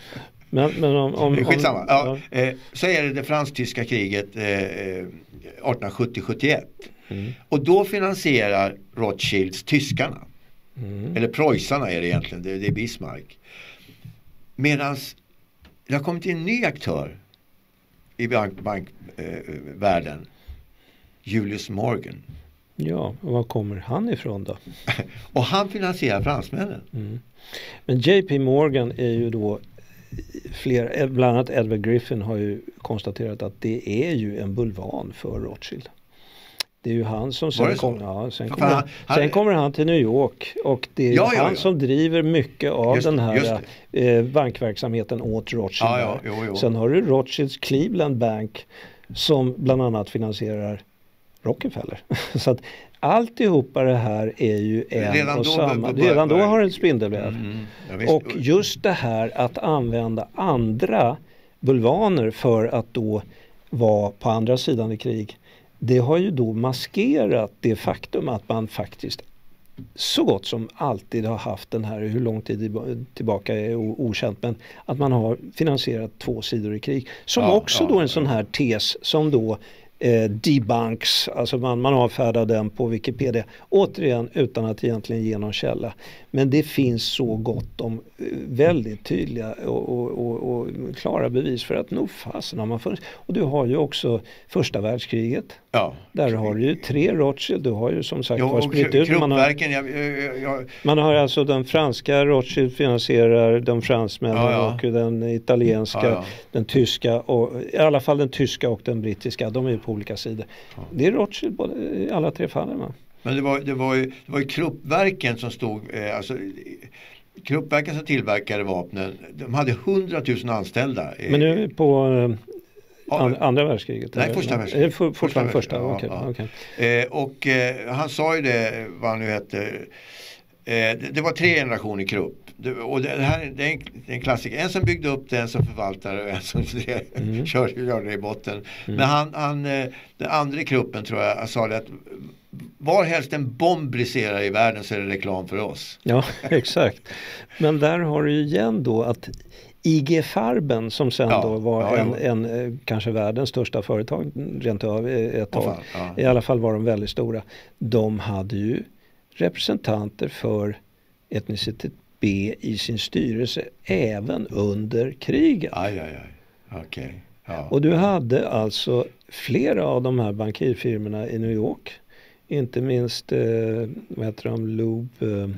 Men, men om, om, Skitsamma. om, ja, ja. Eh, så är det det fransk-tyska kriget eh, arton sjuttio sjuttioett. Mm. Och då finansierar Rothschilds tyskarna. Mm. Eller preussarna är det egentligen, det, det är Bismarck. Medan det har kommit in en ny aktör i bankvärlden, bank, eh, Julius Morgan. Ja, och var kommer han ifrån då? Och han finansierar fransmännen. Mm. Men J P Morgan är ju då fler, bland annat Edward Griffin har ju konstaterat att det är ju en bulvan för Rothschild. Det är ju han som sen, kom, ja, sen, kommer, han, han, sen kommer han till New York och det är ja, han ja, ja. som driver mycket av just, den här eh, bankverksamheten åt Rothschild. Ja, ja, jo, jo. Sen har du Rothschilds Cleveland Bank som bland annat finansierar Rockefeller. Så att alltihopa det här är ju en redan och då, samma. Bör, redan då har det ett spindelväv. Mm, ja, och just det här att använda andra bulvaner för att då vara på andra sidan i krig. Det har ju då maskerat det faktum att man faktiskt så gott som alltid har haft den här, hur lång tid tillbaka är okänt, men att man har finansierat två sidor i krig. Som ja, också ja, då en sån här tes som då eh, debunks, alltså man, man avfärdar den på Wikipedia, återigen utan att egentligen ge någon källa. Men det finns så gott om väldigt tydliga och, och, och, och klara bevis för att nog fasen har man funnits. Och du har ju också första världskriget. Ja. Där har du ju tre Rothschild, du har ju som sagt jo, spritt ut. Man har, jag, jag, jag... man har alltså den franska Rothschild finansierar de fransmännen ja, ja. och den italienska, ja, ja. den tyska och i alla fall den tyska och den brittiska, de är ju på olika sidor. Ja. Det är Rothschild både, i alla tre fallen. Man. Men det var, det var ju, det var ju Kruppverken som stod, eh, alltså Kruppverken som tillverkade vapnen, de hade hundratusen anställda. Eh, Men nu på eh, an, andra världskriget? Nej, första världskriget. För, fortfarande första, ja, okej. Ja. Okay. Eh, och eh, han sa ju det, vad han nu hette, eh, det, det var tre generationer Krupp. Det, och det här det är, en, det är en klassiker. En som byggde upp det, en som förvaltade och en som mm. körde, körde det i botten. Mm. Men han, han, den andra Kruppen tror jag sa det att var helst en bomb briserar i världen så är det reklam för oss. Ja, exakt. Men där har du ju igen då att I G Farben som sen ja, då var ja, en, en kanske världens största företag rent av ett tag. Oh, ja. I alla fall var de väldigt stora. De hade ju representanter för etnicitet B i sin styrelse även under kriget. Aj, aj, aj. Okay. Ja. Och du hade alltså flera av de här bankirfirmorna i New York. Inte minst eh, vad heter de, Loeb eh,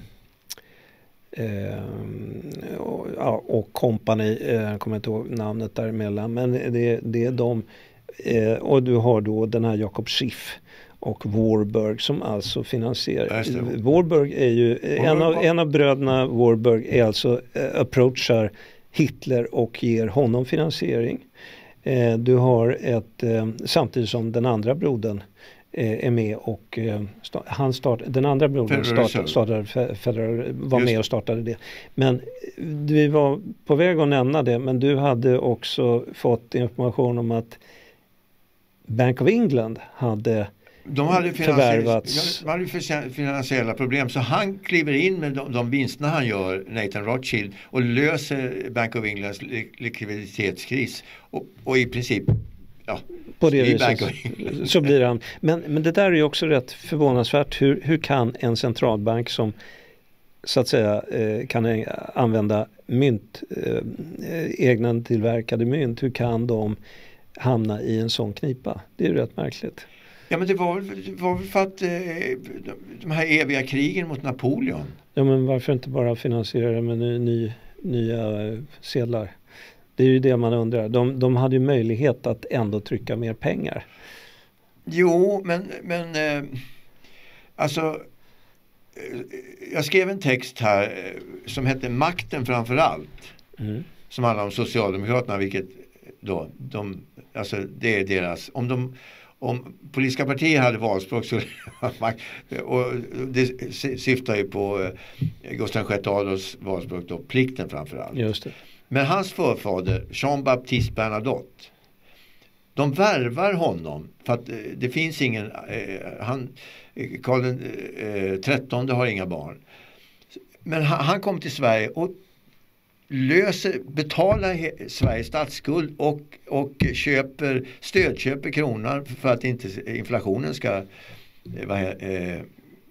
eh, och, ja, och Company, eh, jag kommer inte ihåg namnet däremellan, men det, det är de eh, och du har då den här Jacob Schiff och Warburg som alltså finansierar. Warburg är ju en av, en av bröderna Warburg är alltså eh, approachar Hitler och ger honom finansiering. Eh, du har ett eh, samtidigt som den andra brodern är med och sta- han start, den andra brodern startade, startade Federal, var Just. med och startade det. Men vi var på väg att nämna det, men du hade också fått information om att Bank of England hade de hade förvärvats. De hade finansiella problem så han kliver in med de, de vinsterna han gör, Nathan Rothschild, och löser Bank of Englands likviditetskris och, och i princip ja, på det viset så blir han. Men, men det där är ju också rätt förvånansvärt. Hur, hur kan en centralbank som så att säga eh, kan använda mynt, eh, egna tillverkade mynt, hur kan de hamna i en sån knipa? Det är ju rätt märkligt. Ja, men det var, det var väl för att eh, de här eviga krigen mot Napoleon. Ja, men varför inte bara finansiera med ny, ny, nya eh, sedlar? Det är ju det man undrar. De, de hade ju möjlighet att ändå trycka mer pengar. Jo, men, men eh, alltså eh, jag skrev en text här eh, som hette Makten framför allt. Mm. Som handlar om Socialdemokraterna, vilket då, de, alltså det är deras, om de om politiska partier hade valspråk så och det syftar ju på Gustav sjätte Adolfs valspråk då, plikten framför allt. Just det. Men hans förfader, Jean-Baptiste Bernadotte, de värvar honom för att det finns ingen, eh, han, Karl den eh, trettonde har inga barn. Men han, han kom till Sverige och löser, betalar he, Sveriges statsskuld och, och köper, stödköper kronan för att inte inflationen ska eh, eh,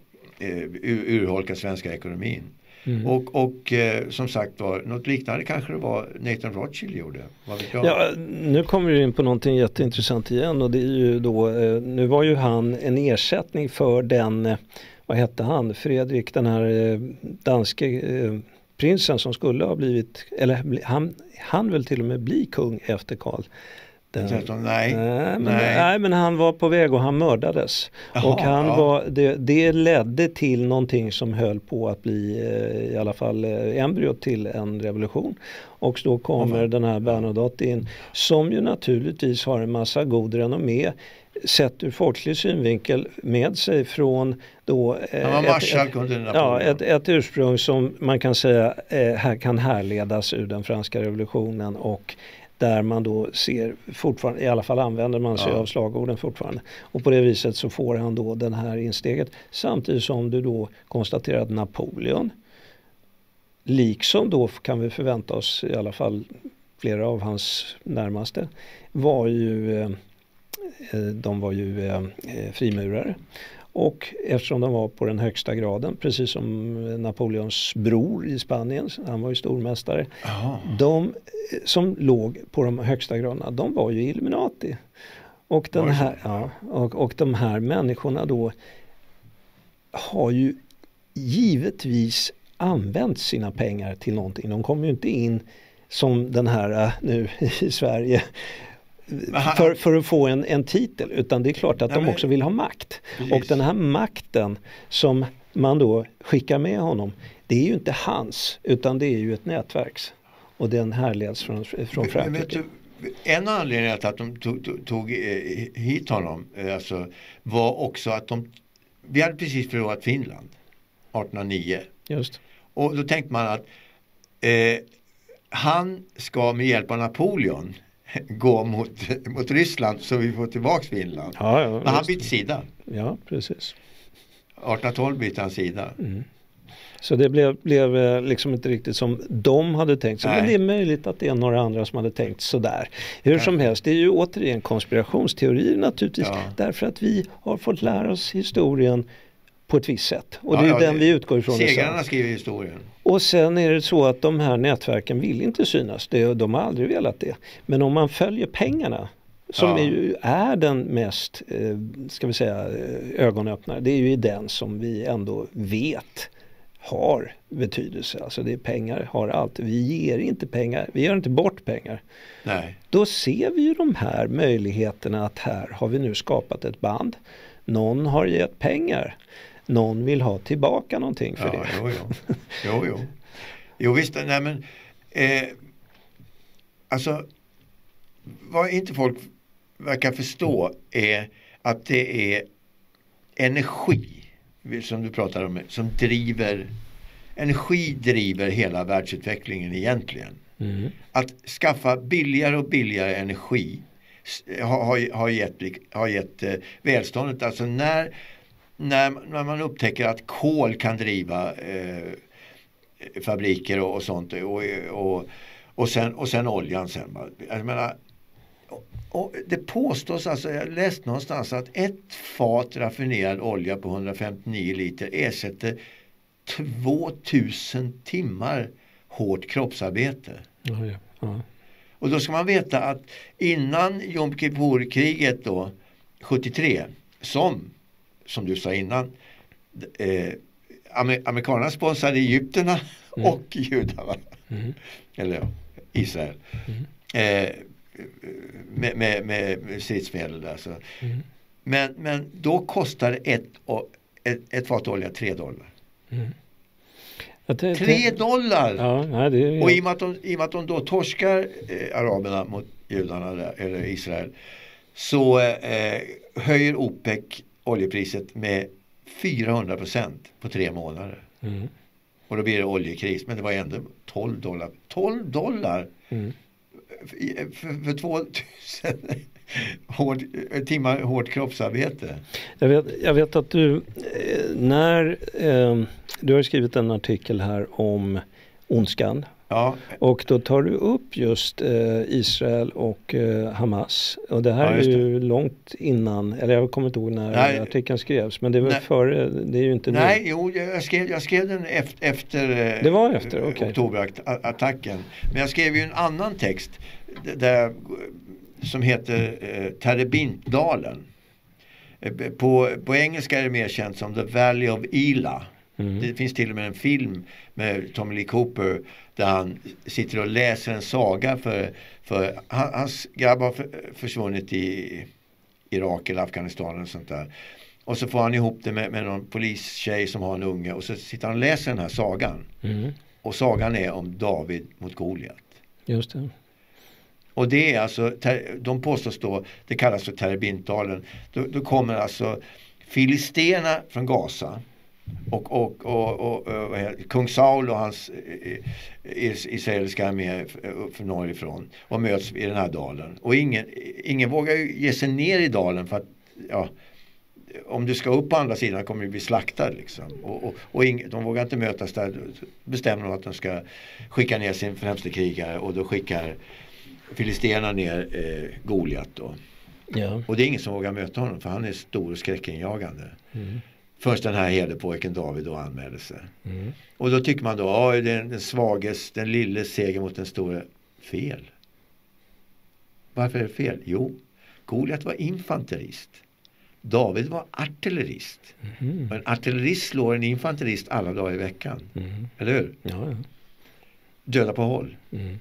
urholka svenska ekonomin. Mm. Och, och eh, som sagt var, något liknande kanske det var Nathan Rothschild gjorde. Vad vet jag? Ja, nu kommer vi in på någonting jätteintressant igen, och det är ju då, eh, nu var ju han en ersättning för den, eh, vad hette han, Fredrik, den här eh, danske eh, prinsen som skulle ha blivit, eller han, han väl till och med bli kung efter Karl. Den, nej, nej, men, nej. nej, men han var på väg och han mördades. Aha, och han ja. var, det, det ledde till någonting som höll på att bli eh, i alla fall eh, embryot till en revolution. Och då kommer Aha. den här Bernadotte in, som ju naturligtvis har en massa god renommé sett ur folklig synvinkel med sig från då eh, ett, ett, ja, ett, ett ursprung som man kan säga eh, här kan härledas ur den franska revolutionen, och där man då ser fortfarande, i alla fall använder man sig ja. av slagorden fortfarande. Och på det viset så får han då den här insteget. Samtidigt som du då konstaterar att Napoleon, liksom då kan vi förvänta oss i alla fall flera av hans närmaste, var ju, eh, de var ju eh, frimurare. Och eftersom de var på den högsta graden, precis som Napoleons bror i Spanien, han var ju stormästare, oh. de som låg på de högsta graderna, de var ju Illuminati. Och, den här, ja, och, och de här människorna då har ju givetvis använt sina pengar till någonting. De kommer ju inte in som den här nu i Sverige För, för att få en, en titel, utan det är klart att Nej, de också vill ha makt. Precis. Och den här makten som man då skickar med honom, det är ju inte hans, utan det är ju ett nätverks. Och den härleds från, från Frankrike. En anledning till att de tog, tog, tog hit honom alltså, var också att de, vi hade precis förlorat Finland artonhundranio. Just. Och då tänkte man att eh, han ska med hjälp av Napoleon gå mot, mot Ryssland så vi får tillbaka Finland. Ja, ja, men han bytte sida. Ja, precis. artonhundratolv bytte han sida. Mm. Så det blev, blev liksom inte riktigt som de hade tänkt sig. Men det är möjligt att det är några andra som hade tänkt sådär. Hur ja. som helst, det är ju återigen konspirationsteorier naturligtvis. Ja. Därför att vi har fått lära oss historien på ett visst sätt. Och ja, det är ja, den det, vi utgår ifrån. Segrarna skriver historien. Och sen är det så att de här nätverken vill inte synas. Det, de har aldrig velat det. Men om man följer pengarna, som ja. är, ju, är den mest, eh, ska vi säga, ögonöppnare. Det är ju i den som vi ändå vet har betydelse. Alltså det är pengar, har allt. Vi ger inte pengar, vi ger inte bort pengar. Nej. Då ser vi ju de här möjligheterna att här har vi nu skapat ett band. Någon har gett pengar. Någon vill ha tillbaka någonting för ja, det. Jo, jo. jo, jo. jo visst, nej men eh, alltså vad inte folk verkar förstå är att det är energi som du pratar om, som driver energi driver hela världsutvecklingen egentligen. Mm. Att skaffa billigare och billigare energi har, har, har gett, har gett eh, välståndet. Alltså när, när, när man upptäcker att kol kan driva eh, fabriker och, och sånt och, och, och, sen, och sen oljan sen. Jag menar, och det påstås, alltså jag läste någonstans att ett fat raffinerad olja på hundrafemtionio liter ersätter tvåtusen timmar hårt kroppsarbete. Ja, ja, ja. Och då ska man veta att innan Jom Kippur-kriget då sjuttiotre, som som du sa innan eh, amer- amerikanerna sponsrade egypterna mm. och judarna mm. eller ja, Israel mm. eh, med, med, med stridsmedel alltså. Mm. men, men då kostade ett, ett, ett fat olja tre dollar. Mm. Det, tre dollar! Ja, nej, det är... Och i och med att de, i och med att de då torskar eh, araberna mot judarna där, eller Israel, så eh, höjer OPEC oljepriset med fyrahundra procent på tre månader. Mm. Och då blir det oljekris. Men det var ändå tolv dollar. tolv dollar! Mm. För, för tvåtusen hård, timmar hårt kroppsarbete. Jag vet, jag vet att du när eh, du har skrivit en artikel här om ondskan Ja. Och då tar du upp just eh, Israel och eh, Hamas. Och det här Ja, är just det. ju långt innan, eller jag kommer inte ihåg när Nej. artikeln skrevs. Men det var Nej. före, det är ju inte Nej, nu. jo, jag skrev, jag skrev den efter, efter, Det var efter, okej. Okay. oktoberattacken. Men jag skrev ju en annan text där, som heter eh, Terebintdalen. På, på engelska är det mer känt som The Valley of Elah. Mm. Det finns till och med en film med Tommy Lee Cooper där han sitter och läser en saga för, för han, hans grabb har för, försvunnit i Irak eller Afghanistan och sånt där. Och så får han ihop det med, med någon polistjej som har en unge och så sitter han och läser den här sagan. Mm. Och sagan är om David mot Goliat. Just det. Och det är alltså, de påstås då, det kallas för Terebintdalen. Då, då kommer alltså filisterna från Gaza och, och, och, och, och kung Saul och hans israeliska armé för norrifrån och möts i den här dalen. Och ingen, ingen vågar ge sig ner i dalen för att, ja, om du ska upp på andra sidan kommer du bli slaktad liksom. Och, och, och ing, de vågar inte mötas där. Bestämmer de att de ska skicka ner sin främste krigare och då skickar filisterna ner eh, Goliat då. Ja. Och det är ingen som vågar möta honom för han är stor och skräckinjagande. Mm. Först den här herdepojken David då anmälde sig. Mm. Och då tycker man då, ja, det är den svages, den lille seger mot den stora. Fel. Varför är det fel? Jo, Goliat var infanterist. David var artillerist. Mm. Och en artillerist slår en infanterist alla dagar i veckan. Mm. Eller hur? Ja, ja. Döda på håll. Mm.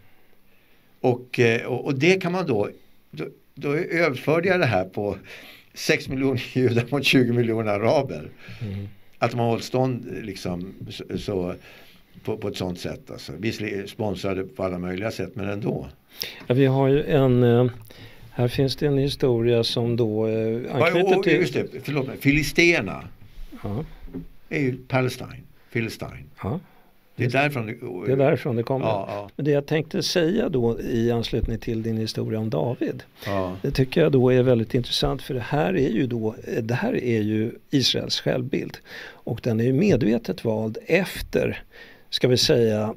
Och, och, och det kan man då, då, då överförde jag det här på sex miljoner judar mot tjugo miljoner araber. Mm. Att de har hållit stånd liksom, så, så, på, på ett sånt sätt. Alltså. Vi sponsrade på alla möjliga sätt, men ändå. Ja, vi har ju en... Här finns det en historia som då eh, anknyter ja, och, till... Just det, förlåt mig. Filisterna ja. är ju Palestine. Philistine. Ja. Det är därifrån det, det är därifrån det kommer. Ja, ja. Men det jag tänkte säga då i anslutning till din historia om David. Ja. Det tycker jag då är väldigt intressant för det här är ju då det här är ju Israels självbild. Och den är ju medvetet vald efter, ska vi säga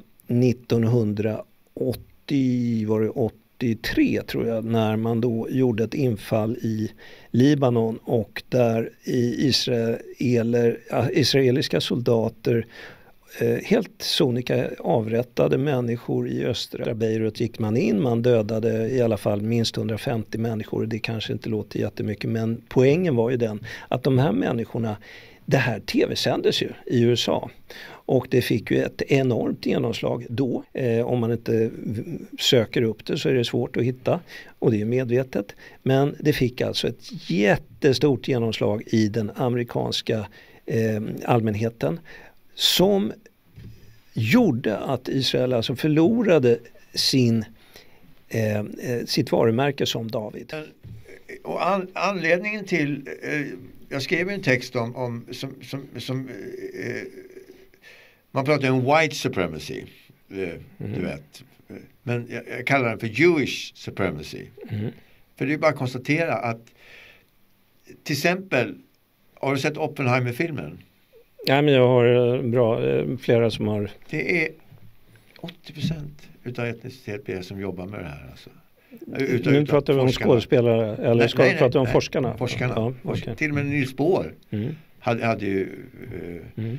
nittonhundraåttio var det åttiotre tror jag, när man då gjorde ett infall i Libanon och där i israeler, israeliska soldater helt sonika avrättade människor i östra Beirut gick man in, man dödade i alla fall minst hundrafemtio människor. Det kanske inte låter jättemycket, men poängen var ju den att de här människorna, det här tv-sändes ju i U S A och det fick ju ett enormt genomslag då. Eh, om man inte söker upp det så är det svårt att hitta och det är medvetet. Men det fick alltså ett jättestort genomslag i den amerikanska eh, allmänheten som gjorde att Israel alltså förlorade sin, eh, sitt varumärke som David. Och an, anledningen till, eh, jag skrev en text om, om som, som, som eh, man pratar om white supremacy, eh, mm. du vet. Men jag, jag kallar den för Jewish supremacy. Mm. För det är bara att konstatera att till exempel, har du sett Oppenheimer-filmen? Ja, men jag har bra, flera som har... Det är åttio procent utav etnicitet som jobbar med det här. Alltså. Utav, nu pratar vi om skådespelare, eller nej, ska nej, vi prata om nej, forskarna? Forskarna. Ja, forskarna. Okay. Till och med Niels Bohr mm. hade, hade ju... Uh, mm.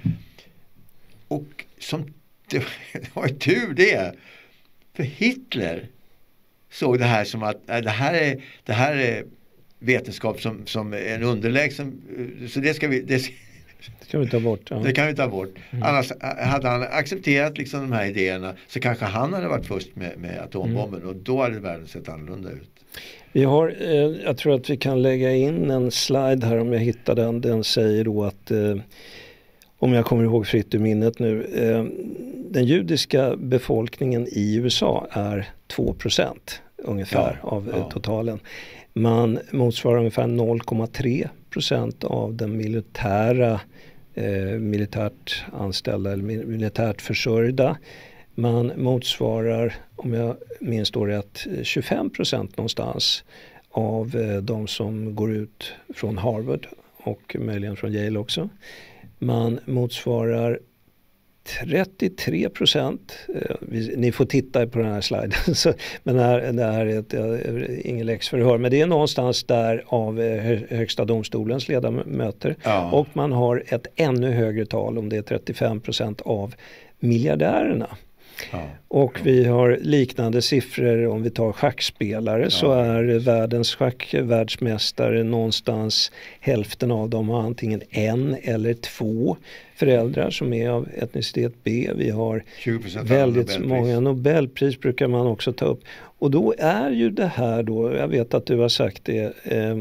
Och som... Det var ju tur det. För Hitler såg det här som att äh, det här är, det här är vetenskap som, som en underlägsen... Så det ska vi... Det, Det kan vi ta bort. Ja. Det kan vi ta bort. Mm. Annars hade han accepterat liksom de här idéerna så kanske han hade varit först med, med atombomben mm. och då hade världen sett annorlunda ut. Vi har, eh, jag tror att vi kan lägga in en slide här om jag hittar den. Den säger då att, eh, om jag kommer ihåg fritt ur minnet nu, eh, den judiska befolkningen i U S A är två procent ungefär ja, av ja. totalen. Man motsvarar ungefär noll komma tre procent av den militära eh, militärt anställda eller militärt försörjda. Man motsvarar, om jag minns då rätt, tjugofem procent någonstans av eh, de som går ut från Harvard och möjligen från Yale också. Man motsvarar trettiotre procent, eh, vi, ni får titta på den här sliden, så, men det här, det här är ett, äh, ingen läxförhör, men det är någonstans där av eh, högsta domstolens ledamöter, ja. Och man har ett ännu högre tal, om det är trettiofem procent av miljardärerna. Ja. Och vi har liknande siffror om vi tar schackspelare, ja. Så är världens schackvärldsmästare någonstans, hälften av dem har antingen en eller två föräldrar som är av etnicitet B. Vi har väldigt Nobelpris. Många Nobelpris brukar man också ta upp. Och då är ju det här då, jag vet att du har sagt det, eh,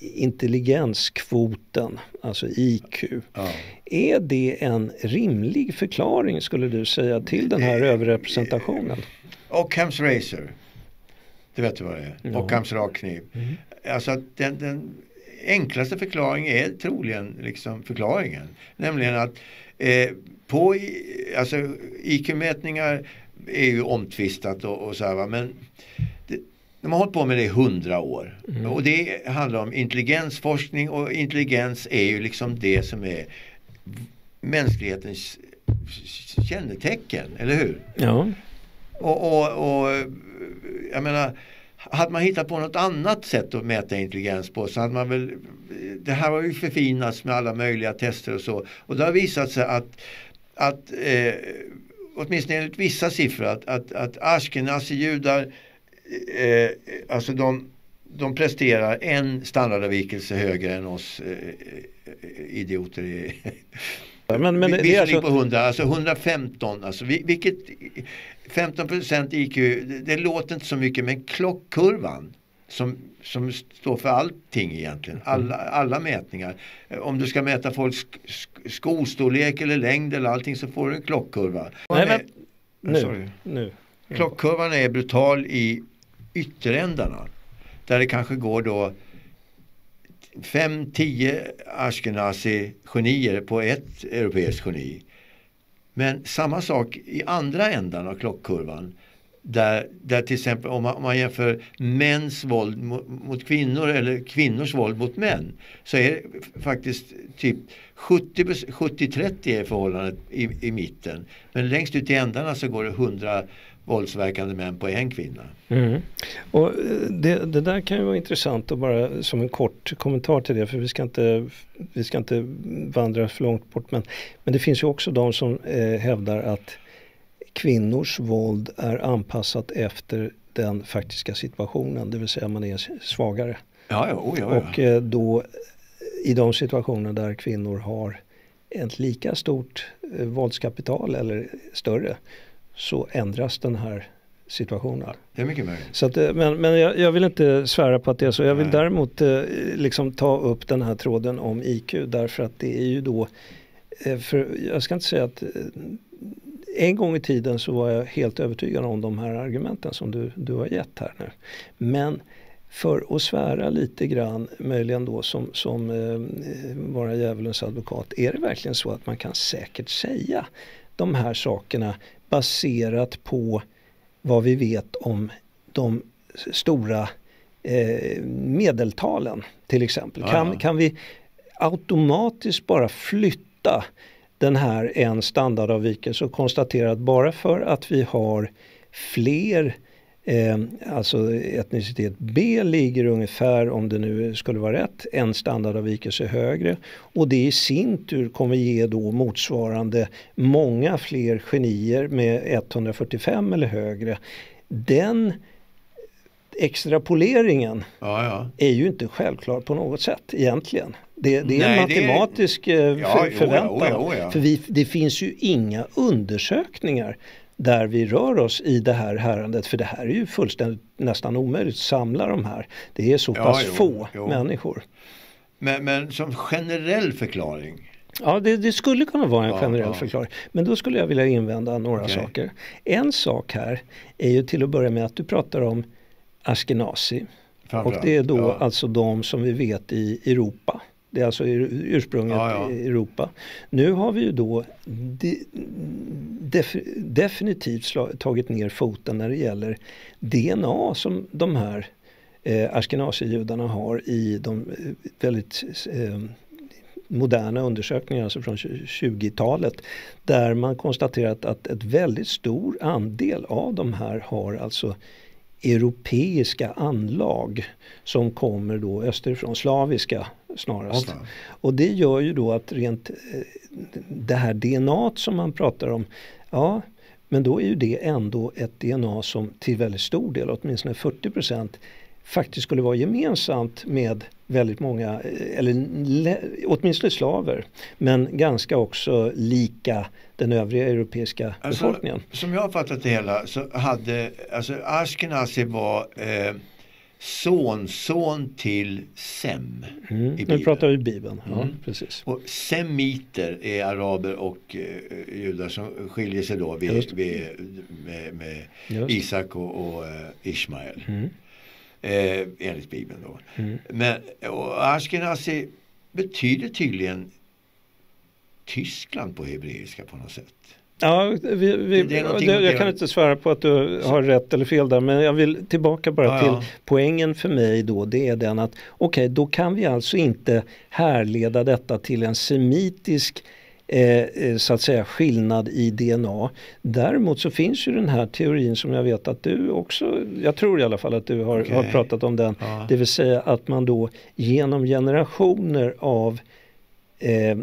intelligenskvoten, alltså I Q. Ja. Är det en rimlig förklaring, skulle du säga, till den här eh, överrepresentationen? Ockhams razor, det vet du vad det är. Ja. Ockhams rakkniv. Mm. Alltså den, den enklaste förklaringen är troligen liksom förklaringen. Nämligen att eh, på alltså, I Q-mätningar är ju omtvistat och, och så här, va? Men det, de har hållit på med det i hundra år. Mm. Och det handlar om intelligensforskning, och intelligens är ju liksom det som är mänsklighetens kännetecken, eller hur? Ja. Och, och, och jag menar, hade man hittat på något annat sätt att mäta intelligens på, så hade man väl, det här har ju förfinats med alla möjliga tester och så, och det har visat sig att, att eh, åtminstone enligt vissa siffror att, att, att ashkenazi-judar eh, alltså de, de presterar en standardavvikelse högre än oss eh, idioter i men, men vi, vi alltså... på hundra, alltså hundrafemton, alltså vilket femton procent I Q, det, det låter inte så mycket, men klockkurvan som, som står för allting egentligen, alla, alla mätningar, om du ska mäta folks skostorlek eller längd eller allting, så får du en klockkurva. Nej, men, är, nu, sorry. nu. Klockkurvan är brutal i ytterändarna, där det kanske går då fem tio ashkenazi-genier på ett europeiskt geni. Men samma sak i andra ändan av klockkurvan, där, där till exempel om man, om man jämför mäns våld mot, mot kvinnor eller kvinnors våld mot män, så är det faktiskt typ sjuttio trettio är förhållandet i, i mitten. Men längst ut i ändarna så går det hundra våldsverkande män på en kvinna. Mm. Och det, det där kan ju vara intressant, och bara som en kort kommentar till det, för vi ska inte, vi ska inte vandra för långt bort, men, men det finns ju också de som eh, hävdar att kvinnors våld är anpassat efter den faktiska situationen, det vill säga man är svagare. Ja, ja, oh, ja, ja. Och eh, då i de situationer där kvinnor har ett lika stort eh, våldskapital eller större, så ändras den här situationen. Ja, det är mycket möjligt. Så att, men men jag, jag vill inte svära på att det är så. Jag vill Nej. däremot eh, liksom ta upp den här tråden om I Q, därför att det är ju då, eh, för jag ska inte säga att eh, en gång i tiden så var jag helt övertygad om de här argumenten som du, du har gett här nu. Men för att svära lite grann, möjligen då som, som eh, vara djävulens advokat, är det verkligen så att man kan säkert säga de här sakerna baserat på vad vi vet om de stora eh, medeltalen till exempel? Kan, ja. kan vi automatiskt bara flytta den här en standardavvikelse och konstatera att bara för att vi har fler, eh, alltså etnicitet B ligger ungefär, om det nu skulle vara rätt, en standardavvikelse högre, och det i sin tur kommer ge då motsvarande många fler genier med etthundrafyrtiofem eller högre. Den extrapoleringen ja, ja. är ju inte självklar på något sätt egentligen. Det, det är Nej, en matematisk det är... Ja, för, förväntan. Oh ja, oh ja. För vi, det finns ju inga undersökningar där vi rör oss i det här härandet, för det här är ju fullständigt nästan omöjligt att samla de här. Det är så ja, pass jo, få jo. människor. Men, men som generell förklaring? Ja, det, det skulle kunna vara en ja, generell ja. förklaring. Men då skulle jag vilja invända några okay. saker. En sak här är ju till att börja med att du pratar om ashkenazi. Och det är då ja. alltså de som vi vet i Europa. Det är alltså ursprunget ja, ja. i Europa. Nu har vi ju då de, def, definitivt slag, tagit ner foten när det gäller D N A som de här eh, ashkenazi-judarna har i de väldigt eh, moderna undersökningar, alltså från tjugotalet, där man konstaterat att ett väldigt stor andel av de här har alltså europeiska anlag som kommer då österifrån, slaviska snarast. Okay. Och det gör ju då att rent det här D N A som man pratar om, ja, men då är ju det ändå ett D N A som till väldigt stor del, åtminstone fyrtio procent, faktiskt skulle vara gemensamt med väldigt många, eller åtminstone slaver, men ganska också lika den övriga europeiska alltså, befolkningen. Som jag har fattat det hela så hade, alltså Ashkenazi var eh, son, son till Sem mm. i Bibeln. Nu pratar vi Bibeln, ja, mm. precis. Och semiter är araber och eh, judar som skiljer sig då vid, vid, med, med Isak och, och uh, Ismael. Mm. Eh, enligt Bibeln då. Mm. Men och Ashkenazi betyder tydligen Tyskland på hebreiska på något sätt. Ja, vi, vi, det det, jag, jag kan inte svara på att du har rätt eller fel där, men jag vill tillbaka bara ja, till ja. Poängen för mig då, det är den att okej, okay, då kan vi alltså inte härleda detta till en semitisk Eh, så att säga skillnad i D N A. Däremot så finns ju den här teorin som jag vet att du också, jag tror i alla fall att du har, okay. har pratat om den, ja. Det vill säga att man då genom generationer av eh,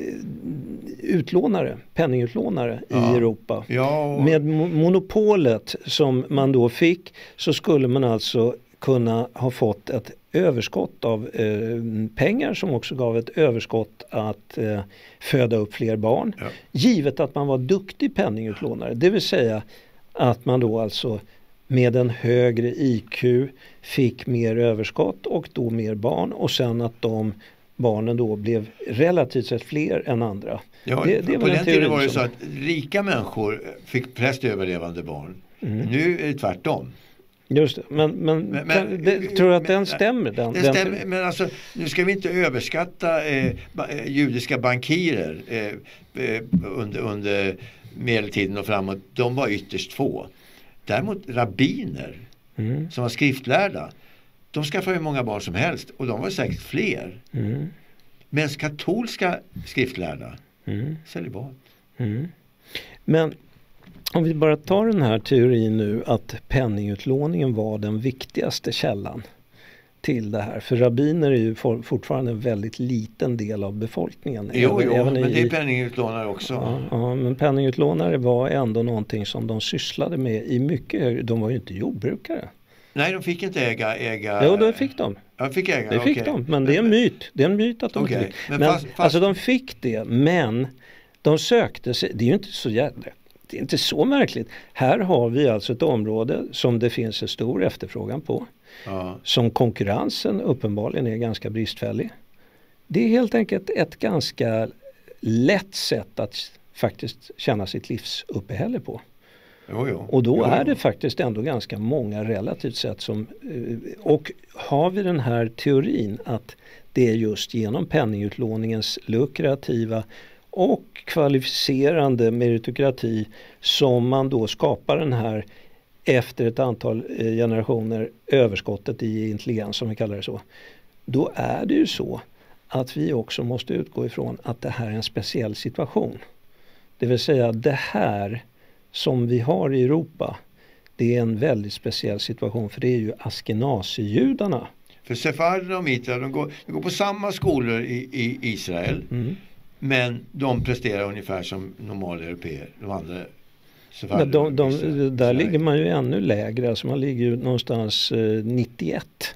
utlånare, penningutlånare ja. I Europa ja, och... med monopolet som man då fick, så skulle man alltså kunna ha fått ett överskott av eh, pengar som också gav ett överskott att eh, föda upp fler barn. Ja. Givet att man var duktig penningutlånare. Det vill säga att man då alltså med en högre I Q fick mer överskott och då mer barn. Och sen att de barnen då blev relativt sett fler än andra. Ja, det, det på den tiden var det så att rika människor fick flest överlevande barn. Mm. Nu är det tvärtom. Just det, men, men, men, men det, tror du att men, den stämmer? Den, den stämmer den... Men alltså, nu ska vi inte överskatta eh, judiska bankirer eh, eh, under, under medeltiden och framåt. De var ytterst få. Däremot rabbiner mm. som var skriftlärda, de skaffade ju många barn som helst och de var säkert fler. Mm. Men katolska skriftlärda mm. celibat. Mm. Men om vi bara tar den här teorin nu att penningutlåningen var den viktigaste källan till det här. För rabbiner är ju for, fortfarande en väldigt liten del av befolkningen. Jo, även, jo även men i, det är penningutlånare också. Ja, ja, men penningutlånare var ändå någonting som de sysslade med i mycket högre. De var ju inte jordbrukare. Nej, de fick inte äga... äga jo, det fick de. Ja, fick äga, det fick okay. de, men det är en myt. Det är en myt att de okay. inte fick. Men, men fast, fast... Alltså de fick det, men de sökte sig... Det är ju inte så jävla... Det är inte så märkligt. Här har vi alltså ett område som det finns en stor efterfrågan på. Ja. Som konkurrensen uppenbarligen är ganska bristfällig. Det är helt enkelt ett ganska lätt sätt att faktiskt tjäna sitt livsuppehälle på. Jo, jo. Och då jo, är jo. det faktiskt ändå ganska många relativt sett som... Och har vi den här teorin att det är just genom penningutlåningens lukrativa och kvalificerande meritokrati som man då skapar den här efter ett antal generationer överskottet i intelligens, som vi kallar det så. Då är det ju så att vi också måste utgå ifrån att det här är en speciell situation. Det vill säga det här som vi har i Europa, det är en väldigt speciell situation, för det är ju Ashkenazi-judarna. För sefarderna och mitra, de går, de går på samma skolor i, i Israel. Mm. Men de presterar ungefär som normala europeer. De andra men de, de, de, där ligger man ju ännu lägre. Alltså man ligger ju någonstans eh, nittioett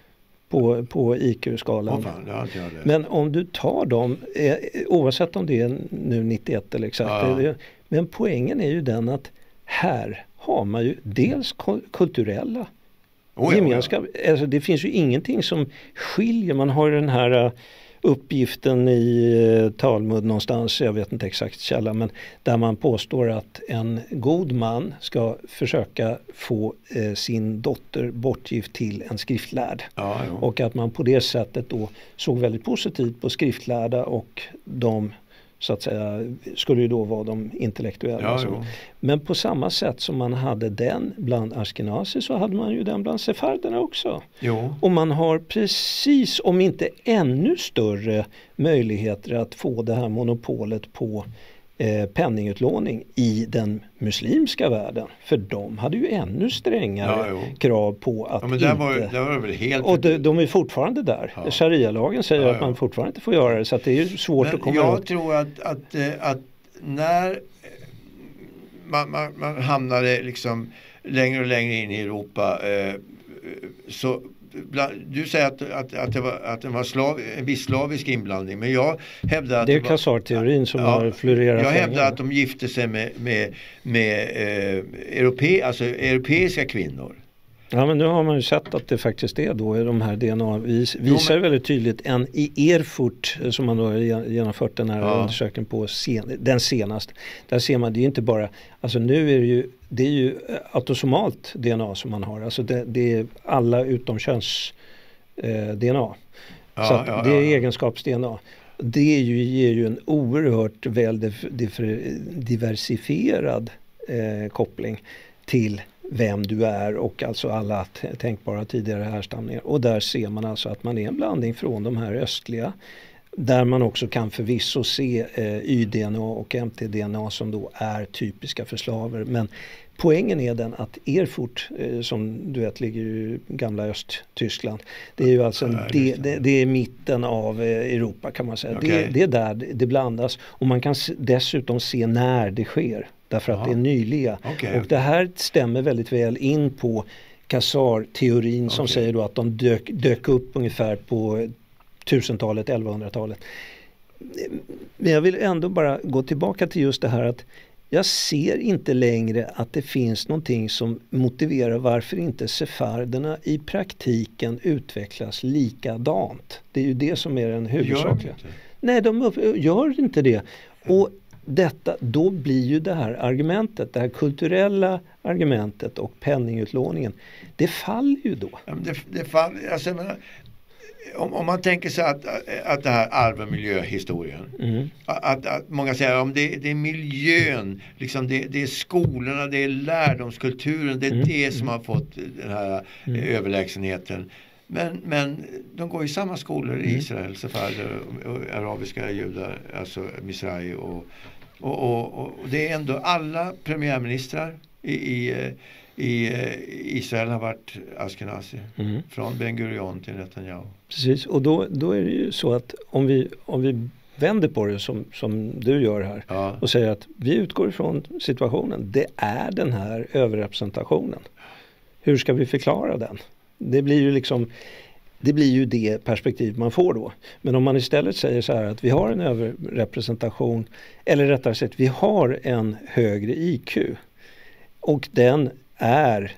på, på I Q-skalan. Oh, fan, det har inte jag det. Men om du tar dem, eh, oavsett om det är nu nittioett eller exakt. Ja. Det, men poängen är ju den att här har man ju dels kulturella oh, ja, gemenskap. Oh, ja. Alltså det finns ju ingenting som skiljer. Man har den här... uppgiften i eh, Talmud någonstans, jag vet inte exakt källa, men där man påstår att en god man ska försöka få eh, sin dotter bortgift till en skriftlärd. Ja, och att man på det sättet då såg väldigt positivt på skriftlärda och de så att säga, skulle ju då vara de intellektuella. Ja, ja. Men på samma sätt som man hade den bland Ashkenazi så hade man ju den bland sefarderna också. Jo. Och man har precis, om inte ännu större möjligheter att få det här monopolet på eh, penningutlåning i den muslimska världen. För de hade ju ännu strängare ja, krav på att ja, men inte... där var, där var det väl helt... Och de, de är fortfarande där. Ja. Sharia-lagen säger ja, ja. att man fortfarande inte får göra det, så att det är svårt men att komma jag ut. tror att, att, att när man, man, man hamnade liksom längre och längre in i Europa eh, så du säger att, att, att det var, att det var slav, en viss slavisk inblandning, men jag hävdar att det är det Khazar-teorin som ja, har florerat. Jag hävdar länge. Att de gifte sig med, med, med eh, europe, alltså europeiska kvinnor. Ja, men nu har man ju sett att det faktiskt är då de här D N A vis, visar jo, men, väldigt tydligt en i Erfurt som man då har genomfört den här ja. undersökningen på sen, den senaste. Där ser man det är ju inte bara, alltså nu är det ju det är ju autosomalt D N A som man har, alltså det, det är alla utom köns eh, D N A. Ja, så att ja, det är ja, egenskaps-D N A. Det är ju, ger ju en oerhört väl diversifierad eh, koppling till vem du är och alltså alla tänkbara tidigare härstamningar. Och där ser man alltså att man är en blandning från de här östliga, där man också kan förvisso se eh, Y D N A och M T D N A som då är typiska för slaver. Men poängen är den att Erfurt, eh, som du vet ligger i gamla Östtyskland, det är ju alltså en, det, det, det är mitten av eh, Europa kan man säga. Okay. Det, det är där det, det blandas och man kan s- dessutom se när det sker. Därför att Aha. det är nyliga. Okay. Och det här stämmer väldigt väl in på Khazar-teorin som okay. säger då att de dök, dök upp ungefär på tusentalet, elvahundratalet. Men jag vill ändå bara gå tillbaka till just det här att jag ser inte längre att det finns någonting som motiverar varför inte sefarderna i praktiken utvecklas likadant. Det är ju det som är den huvudsakliga. Nej, de gör inte det. Och detta, då blir ju det här argumentet, det här kulturella argumentet och penningutlåningen, det faller ju då. Ja, men det, det faller, alltså, menar, om, om man tänker sig att, att det här arv- och miljöhistorien, mm. att, att många säger om det, det är miljön, liksom det, det är skolorna, det är lärdomskulturen, det är mm. det som har fått den här mm. överlägsenheten. Men, men de går i samma skolor i Israel, sefarder och, och arabiska judar, alltså Misrai och Och, och, och det är ändå alla premiärministrar i, i, i Israel har varit Ashkenazi. Mm. Från Ben Gurion till Netanyahu. Precis, och då, då är det ju så att om vi, om vi vänder på det som, som du gör här ja. och säger att vi utgår ifrån situationen. Det är den här överrepresentationen. Hur ska vi förklara den? Det blir ju liksom... Det blir ju det perspektiv man får då. Men om man istället säger så här att vi har en överrepresentation, eller rättare sagt vi har en högre I Q och den är,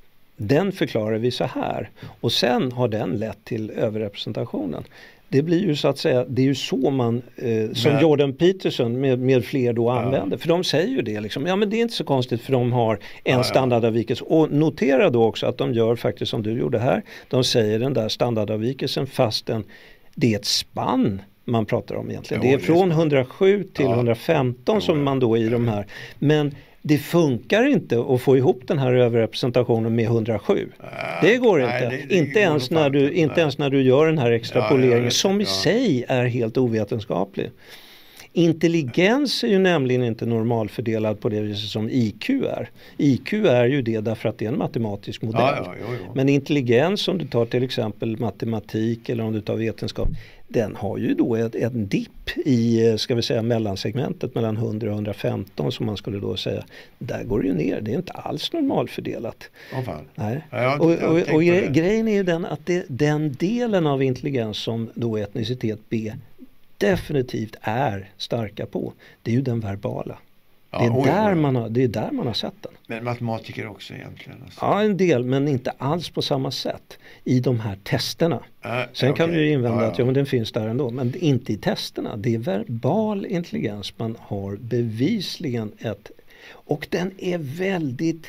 den förklarar vi så här och sen har den lett till överrepresentationen. Det blir ju så att säga, det är ju så man, eh, som men, Jordan Peterson med, med fler då ja. använder. För de säger ju det liksom, ja men det är inte så konstigt för de har en ja, standardavvikelse. Och notera då också att de gör faktiskt som du gjorde här. De säger den där standardavvikelsen fastän det är ett spann man pratar om egentligen. Jo, det är från hundrasju till ja. hundrafemton jo, som man då i de här. Men det funkar inte att få ihop den här överrepresentationen med hundrasju. Äh, det går nej, inte. Det, det inte, ens när du, inte ens när du gör den här extrapoleringen ja, som i ja. sig är helt ovetenskaplig. Intelligens är ju nämligen inte normalfördelad på det viset som I Q är. I Q är ju det därför att det är en matematisk modell. Ja, ja, ja, ja. Men intelligens, om du tar till exempel matematik eller om du tar vetenskap, den har ju då ett, ett dipp i, ska vi säga, mellansegmentet mellan hundra och hundrafemton som man skulle då säga. Där går det ju ner, det är inte alls normalfördelat. Oh, fan. Nej. Ja, jag, och jag och, och gre- grejen är ju den att det, den delen av intelligens som då är etnicitet B definitivt är starka på. Det är ju den verbala. Ja, det, är oj, där oj. Man har, det är där man har sett den. Men matematiker också egentligen? Alltså. Ja, en del, men inte alls på samma sätt i de här testerna. Äh, Sen okay. kan du ju invända ja, ja. att ja, men den finns där ändå. Men inte i testerna. Det är verbal intelligens man har bevisligen ett... Och den är väldigt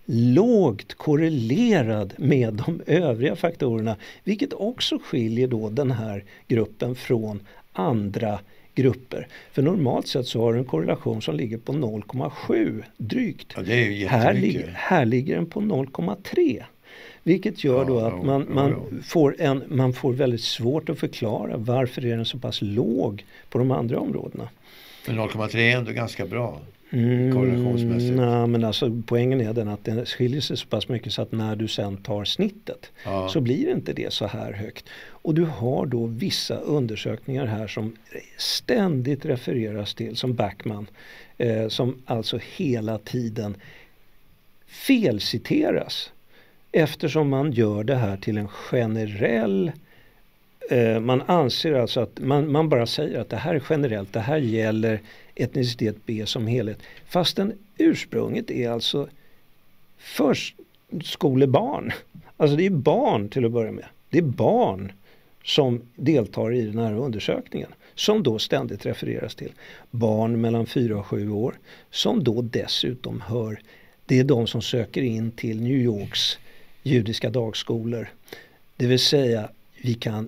lågt korrelerad med de övriga faktorerna. Vilket också skiljer då den här gruppen från andra grupper. För normalt sett så har du en korrelation som ligger på noll komma sju drygt. Ja, det är ju här, ligger, här ligger den på noll komma tre. Vilket gör då att man, man, får en, man får väldigt svårt att förklara varför är den så pass låg på de andra områdena. Men noll komma tre är ändå ganska bra mm, korrelationsmässigt. Nej, men alltså poängen är den att den skiljer sig så pass mycket så att när du sen tar snittet ja. så blir inte det så här högt. Och du har då vissa undersökningar här som ständigt refereras till som Backman eh, som alltså hela tiden felciteras. Eftersom man gör det här till en generell, eh, man anser alltså att man, man bara säger att det här är generellt, det här gäller etnicitet B som helhet. Fastän ursprunget är alltså förskolebarn. Alltså det är barn till att börja med. Det är barn som deltar i den här undersökningen som då ständigt refereras till. Barn mellan fyra och sju år som då dessutom hör, det är de som söker in till New Yorks judiska dagskolor. Det vill säga vi kan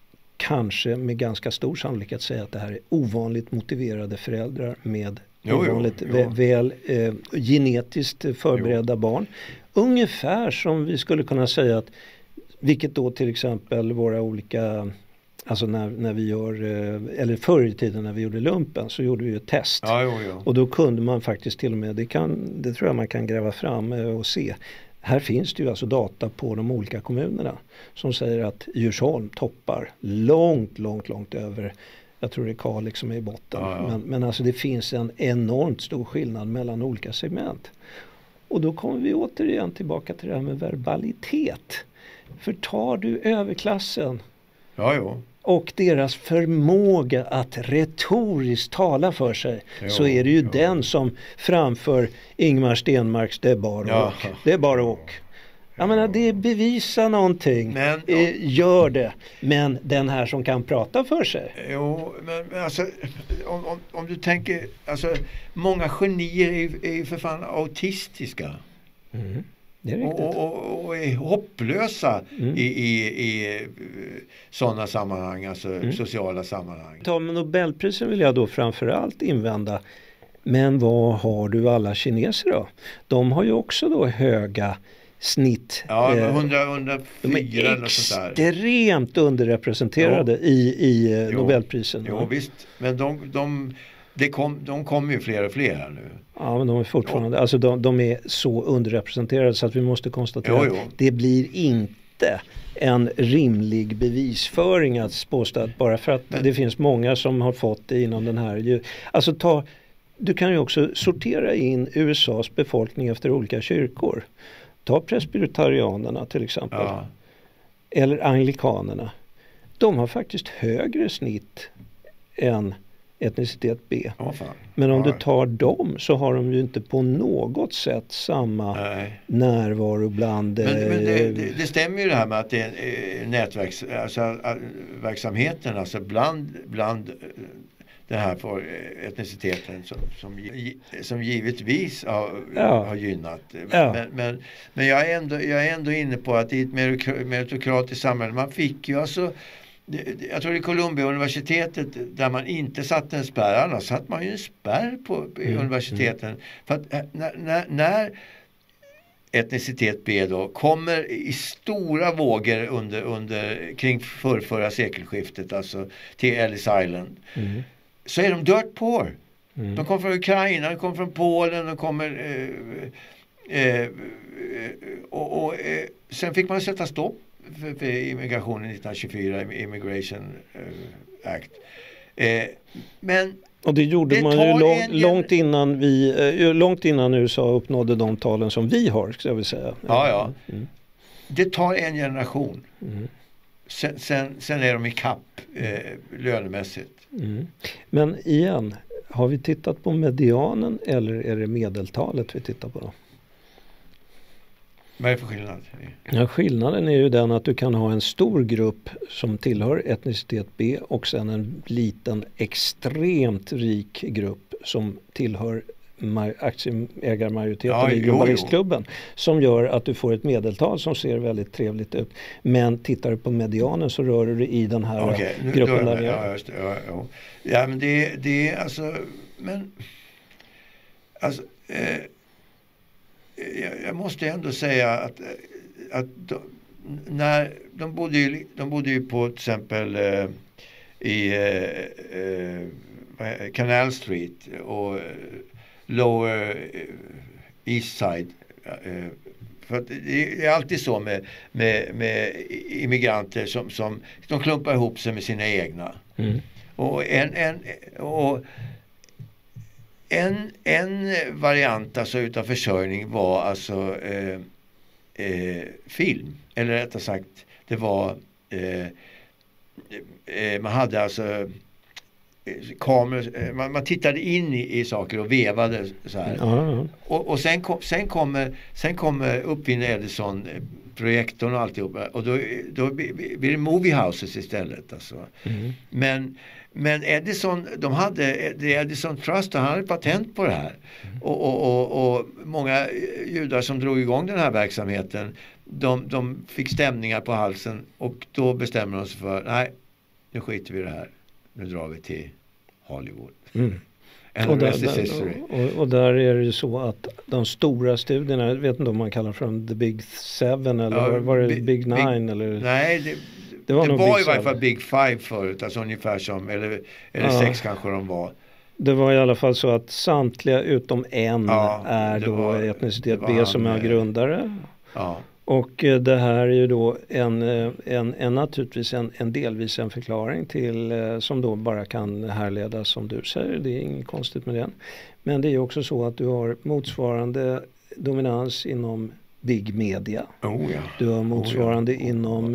kanske med ganska stor sannolikhet säga att det här är ovanligt motiverade föräldrar med jo, ovanligt jo, jo. väl eh, genetiskt förberedda jo. barn. Ungefär som vi skulle kunna säga att, vilket då till exempel våra olika, alltså när, när vi gör, eller förr i tiden när vi gjorde lumpen så gjorde vi ju ett test. Ja, jo, jo. Och då kunde man faktiskt till och med, det, kan, det tror jag man kan gräva fram och se. Här finns det ju alltså data på de olika kommunerna som säger att Djursholm toppar långt, långt, långt över, jag tror det är Kalix som är i botten. Ja, ja. Men, men alltså det finns en enormt stor skillnad mellan olika segment. Och då kommer vi återigen tillbaka till det här med verbalitet. För tar du överklassen ja, jo. och deras förmåga att retoriskt tala för sig jo, så är det ju jo. den som framför Ingmar Stenmarks det är bara ja. och. Det är bara och. Jag menar, det bevisar någonting. Men, ja. Gör det. Men den här som kan prata för sig. Jo, men, men alltså om, om, om du tänker, alltså många genier är, är för fan autistiska. Mm. Det är och, och, och, och är hopplösa mm. i, i, i sådana sammanhang, alltså mm. sociala sammanhang. Ta med Nobelprisen vill jag då framförallt invända. Men vad har du alla kineser då? De har ju också då höga snitt. Ja, hundra, hundrafyra eller sånt där. Extremt underrepresenterade jo. i, i jo. Nobelprisen. Jo, ja. visst. Men de, de, de, kom, de kommer ju fler och fler här nu. Ja, men de är fortfarande, jo. alltså de, de är så underrepresenterade så att vi måste konstatera jo, jo. att det blir inte en rimlig bevisföring att påstå att bara för att men, det finns många som har fått det inom den här. Alltså ta, du kan ju också sortera in U S A:s befolkning efter olika kyrkor. Ta presbyterianerna till exempel. Ja. Eller anglikanerna. De har faktiskt högre snitt än etnicitet B. Oh, fan. Men om ja. du tar dem så har de ju inte på något sätt samma Nej. närvaro bland... Men, men det, det, det stämmer ju det här med att det är eh, nätverksverksamheten alltså, alltså bland, bland den här för etniciteten som, som, som givetvis har, ja. har gynnat. Ja. Men, men, men jag, är ändå, jag är ändå inne på att i ett meritokratiskt samhälle, man fick ju alltså, jag tror i Columbia-universitetet där man inte satte en spärr, annars satt man ju en spärr på mm. universiteten. Mm. För att när, när, när etnicitet B då kommer i stora vågor under, under, kring förrförra sekelskiftet, alltså till Ellis Island, mm. så är de dirt poor. Mm. De kommer från Ukraina, de kommer från Polen, de kommer eh, eh, och, och eh, sen fick man sätta stopp för, för immigrationen nittonhundratjugofyra, Immigration eh, Act. Eh, men och det gjorde det man ju lång, en, långt innan vi eh, långt innan U S A uppnådde de talen som vi har, ska jag vilja säga. Ja, ja. Mm. Det tar en generation. Mm. Sen, sen, sen är de i kapp eh, lönemässigt. Mm. Men igen, har vi tittat på medianen eller är det medeltalet vi tittar på då? Vad är det för skillnad? Ja, skillnaden är ju den att du kan ha en stor grupp som tillhör etnicitet B och sen en liten extremt rik grupp som tillhör aktieägarmajoriteten Ja, i jo, Globalistklubben som gör att du får ett medeltal som ser väldigt trevligt ut. Men tittar du på medianen så rör du dig i den här okay, nu, gruppen då, där nere. Ja, just det, ja, ja. ja, men det, det är alltså, men alltså, eh, jag, jag måste ändå säga att, att de, när de bodde ju, de bodde ju på till exempel eh, i eh, eh, Canal Street och Lower East Side. För att det är alltid så med, med, med immigranter som, som de klumpar ihop sig med sina egna. Mm. Och en, en, och en, en variant alltså utav försörjning var alltså eh, eh, film. Eller rättare sagt, det var eh, eh, man hade alltså kameror, man, man tittade in i, i saker och vevade så här. Ja, ja. Och, och sen, kom, sen kommer sen kommer uppfinner Edison projektorn och alltihop, och då, då blir det movie houses istället alltså. Mm. Men men Edison, de hade det Edison Trust, han hade patent på det här. Mm. Och, och, och, och många judar som drog igång den här verksamheten, de, de fick stämningar på halsen, och då bestämmer de sig för, nej, nu skiter vi i det här. Nu drar vi till Hollywood. Mm. Och där, där, och, och där är det ju så att de stora studierna, jag vet inte om man kallar för The Big Seven eller ja, var det Big, Big Nine? Big, eller? Nej, det, det var, det var i varje fall Big Five förut, alltså ungefär som, eller, eller ja. sex kanske de var. Det var i alla fall så att samtliga utom en ja, är då var, etnicitet B som är grundare. Ja. Och det här är ju då en, en, en naturligtvis en, en delvis en förklaring till som då bara kan härledas som du säger. Det är inget konstigt med den. Men det är också så att du har motsvarande dominans inom big media. Oh ja. Du har motsvarande oh ja. inom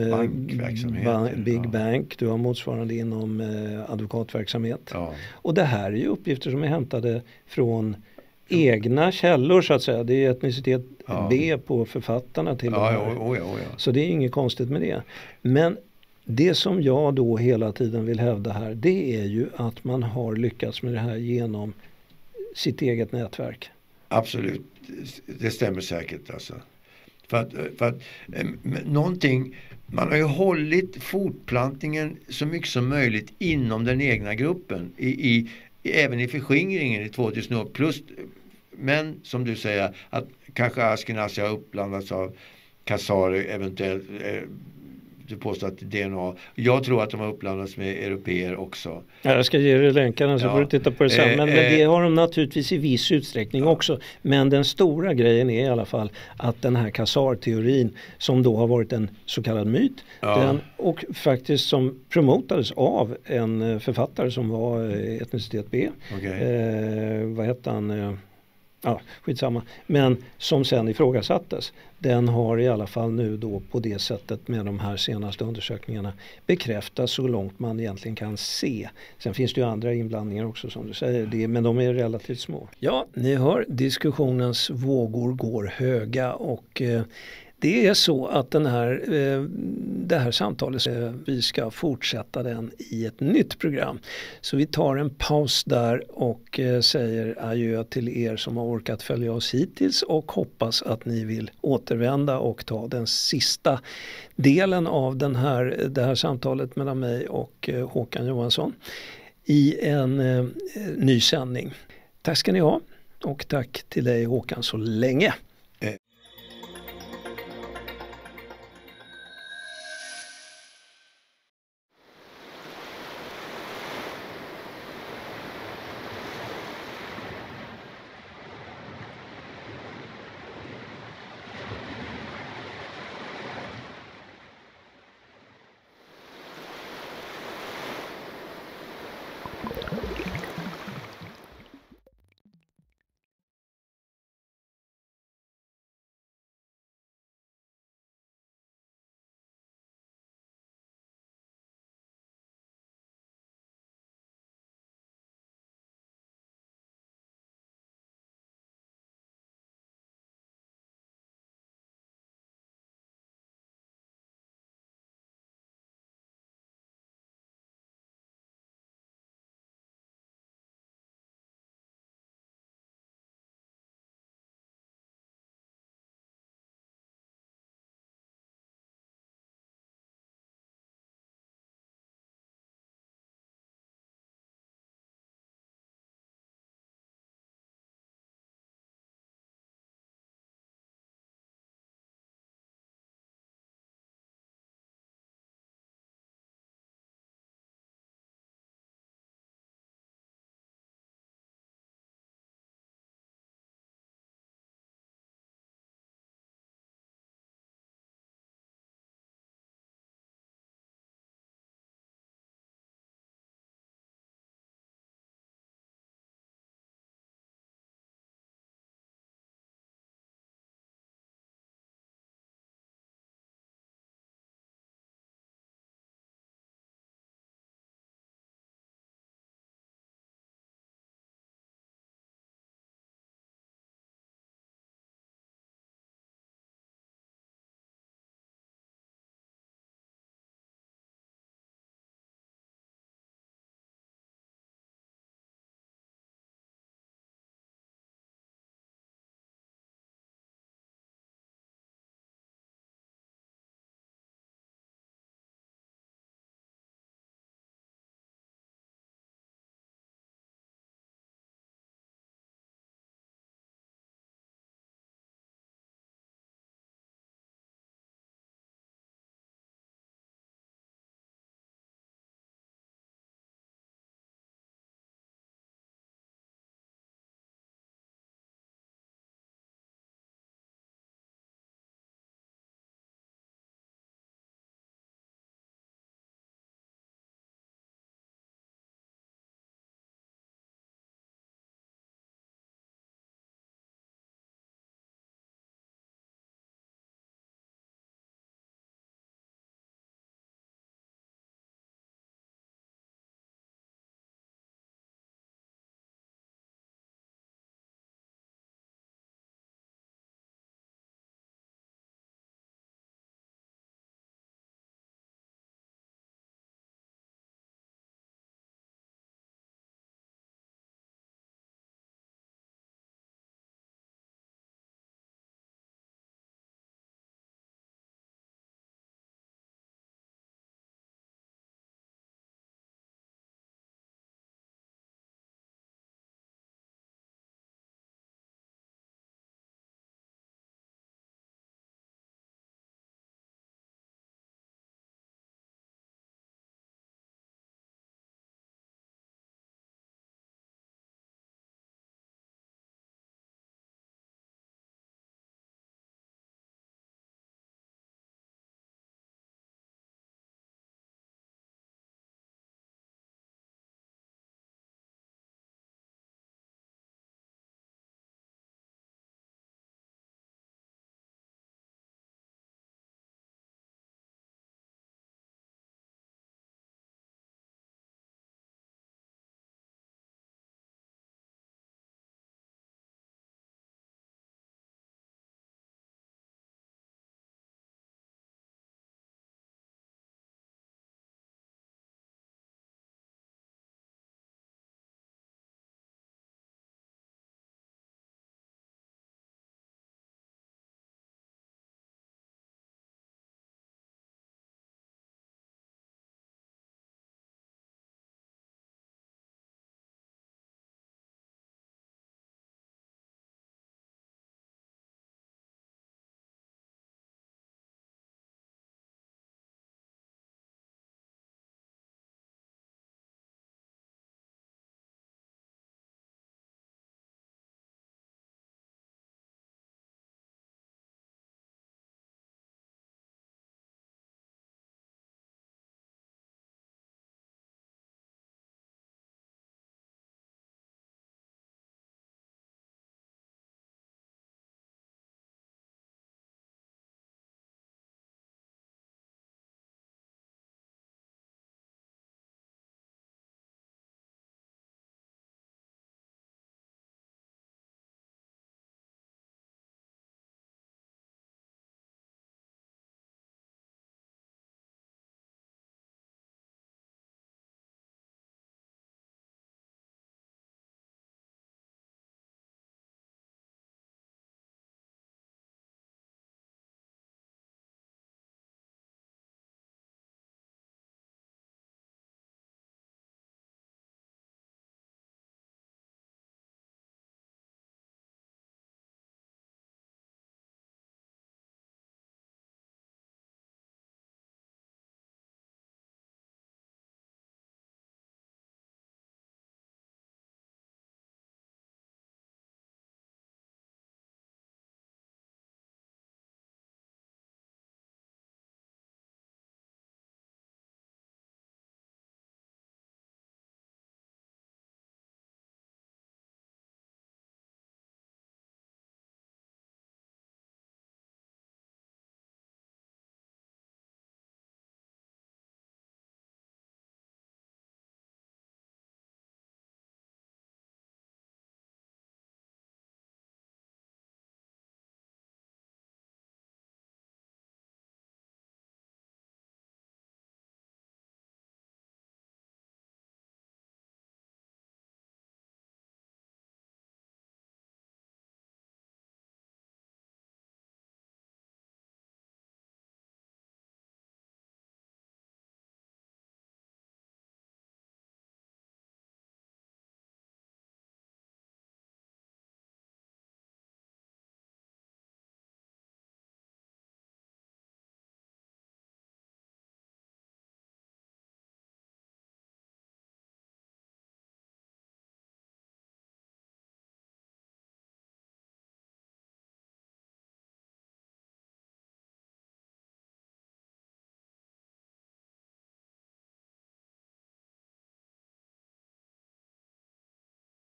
ba- big ja. bank. Du har motsvarande inom eh, advokatverksamhet. Ja. Och det här är ju uppgifter som är hämtade från egna källor så att säga. Det är etnicitet ja. B på författarna till ja, det här. Ja, oh ja, oh ja. Så det är inget konstigt med det. Men det som jag då hela tiden vill hävda här, det är ju att man har lyckats med det här genom sitt eget nätverk. Absolut, det stämmer säkert alltså. För att, för att eh, någonting, man har ju hållit fortplantningen så mycket som möjligt inom den egna gruppen. I, i, även i förskingringen i tvåtusen år. Plus, men som du säger, att kanske Ashkenazi har uppblandats av Khazari eventuellt. Eh, du påstår att D N A. Jag tror att de har uppblandats med europeer också. Ja, jag ska ge dig länkarna så ja. får du titta på det sen. Men, eh, men det har de naturligtvis i viss utsträckning ja. också. Men den stora grejen är i alla fall att den här Khazar-teorin som då har varit en så kallad myt. Ja. Den, och faktiskt som promotades av en författare som var etnicitet B. Okay. Eh, vad hette han? Eh, Ja, skitsamma. Men som sen ifrågasattes, den har i alla fall nu då på det sättet med de här senaste undersökningarna bekräftats så långt man egentligen kan se. Sen finns det ju andra inblandningar också som du säger, det, men de är relativt små. Ja, ni hör, diskussionens vågor går höga och eh, det är så att den här, eh, det här samtalet, eh, vi ska fortsätta den i ett nytt program. Så vi tar en paus där och eh, säger adjö till er som har orkat följa oss hittills och hoppas att ni vill återvända och ta den sista delen av den här, det här samtalet mellan mig och eh, Håkan Johansson i en eh, ny sändning. Tack ska ni ha och tack till dig Håkan så länge.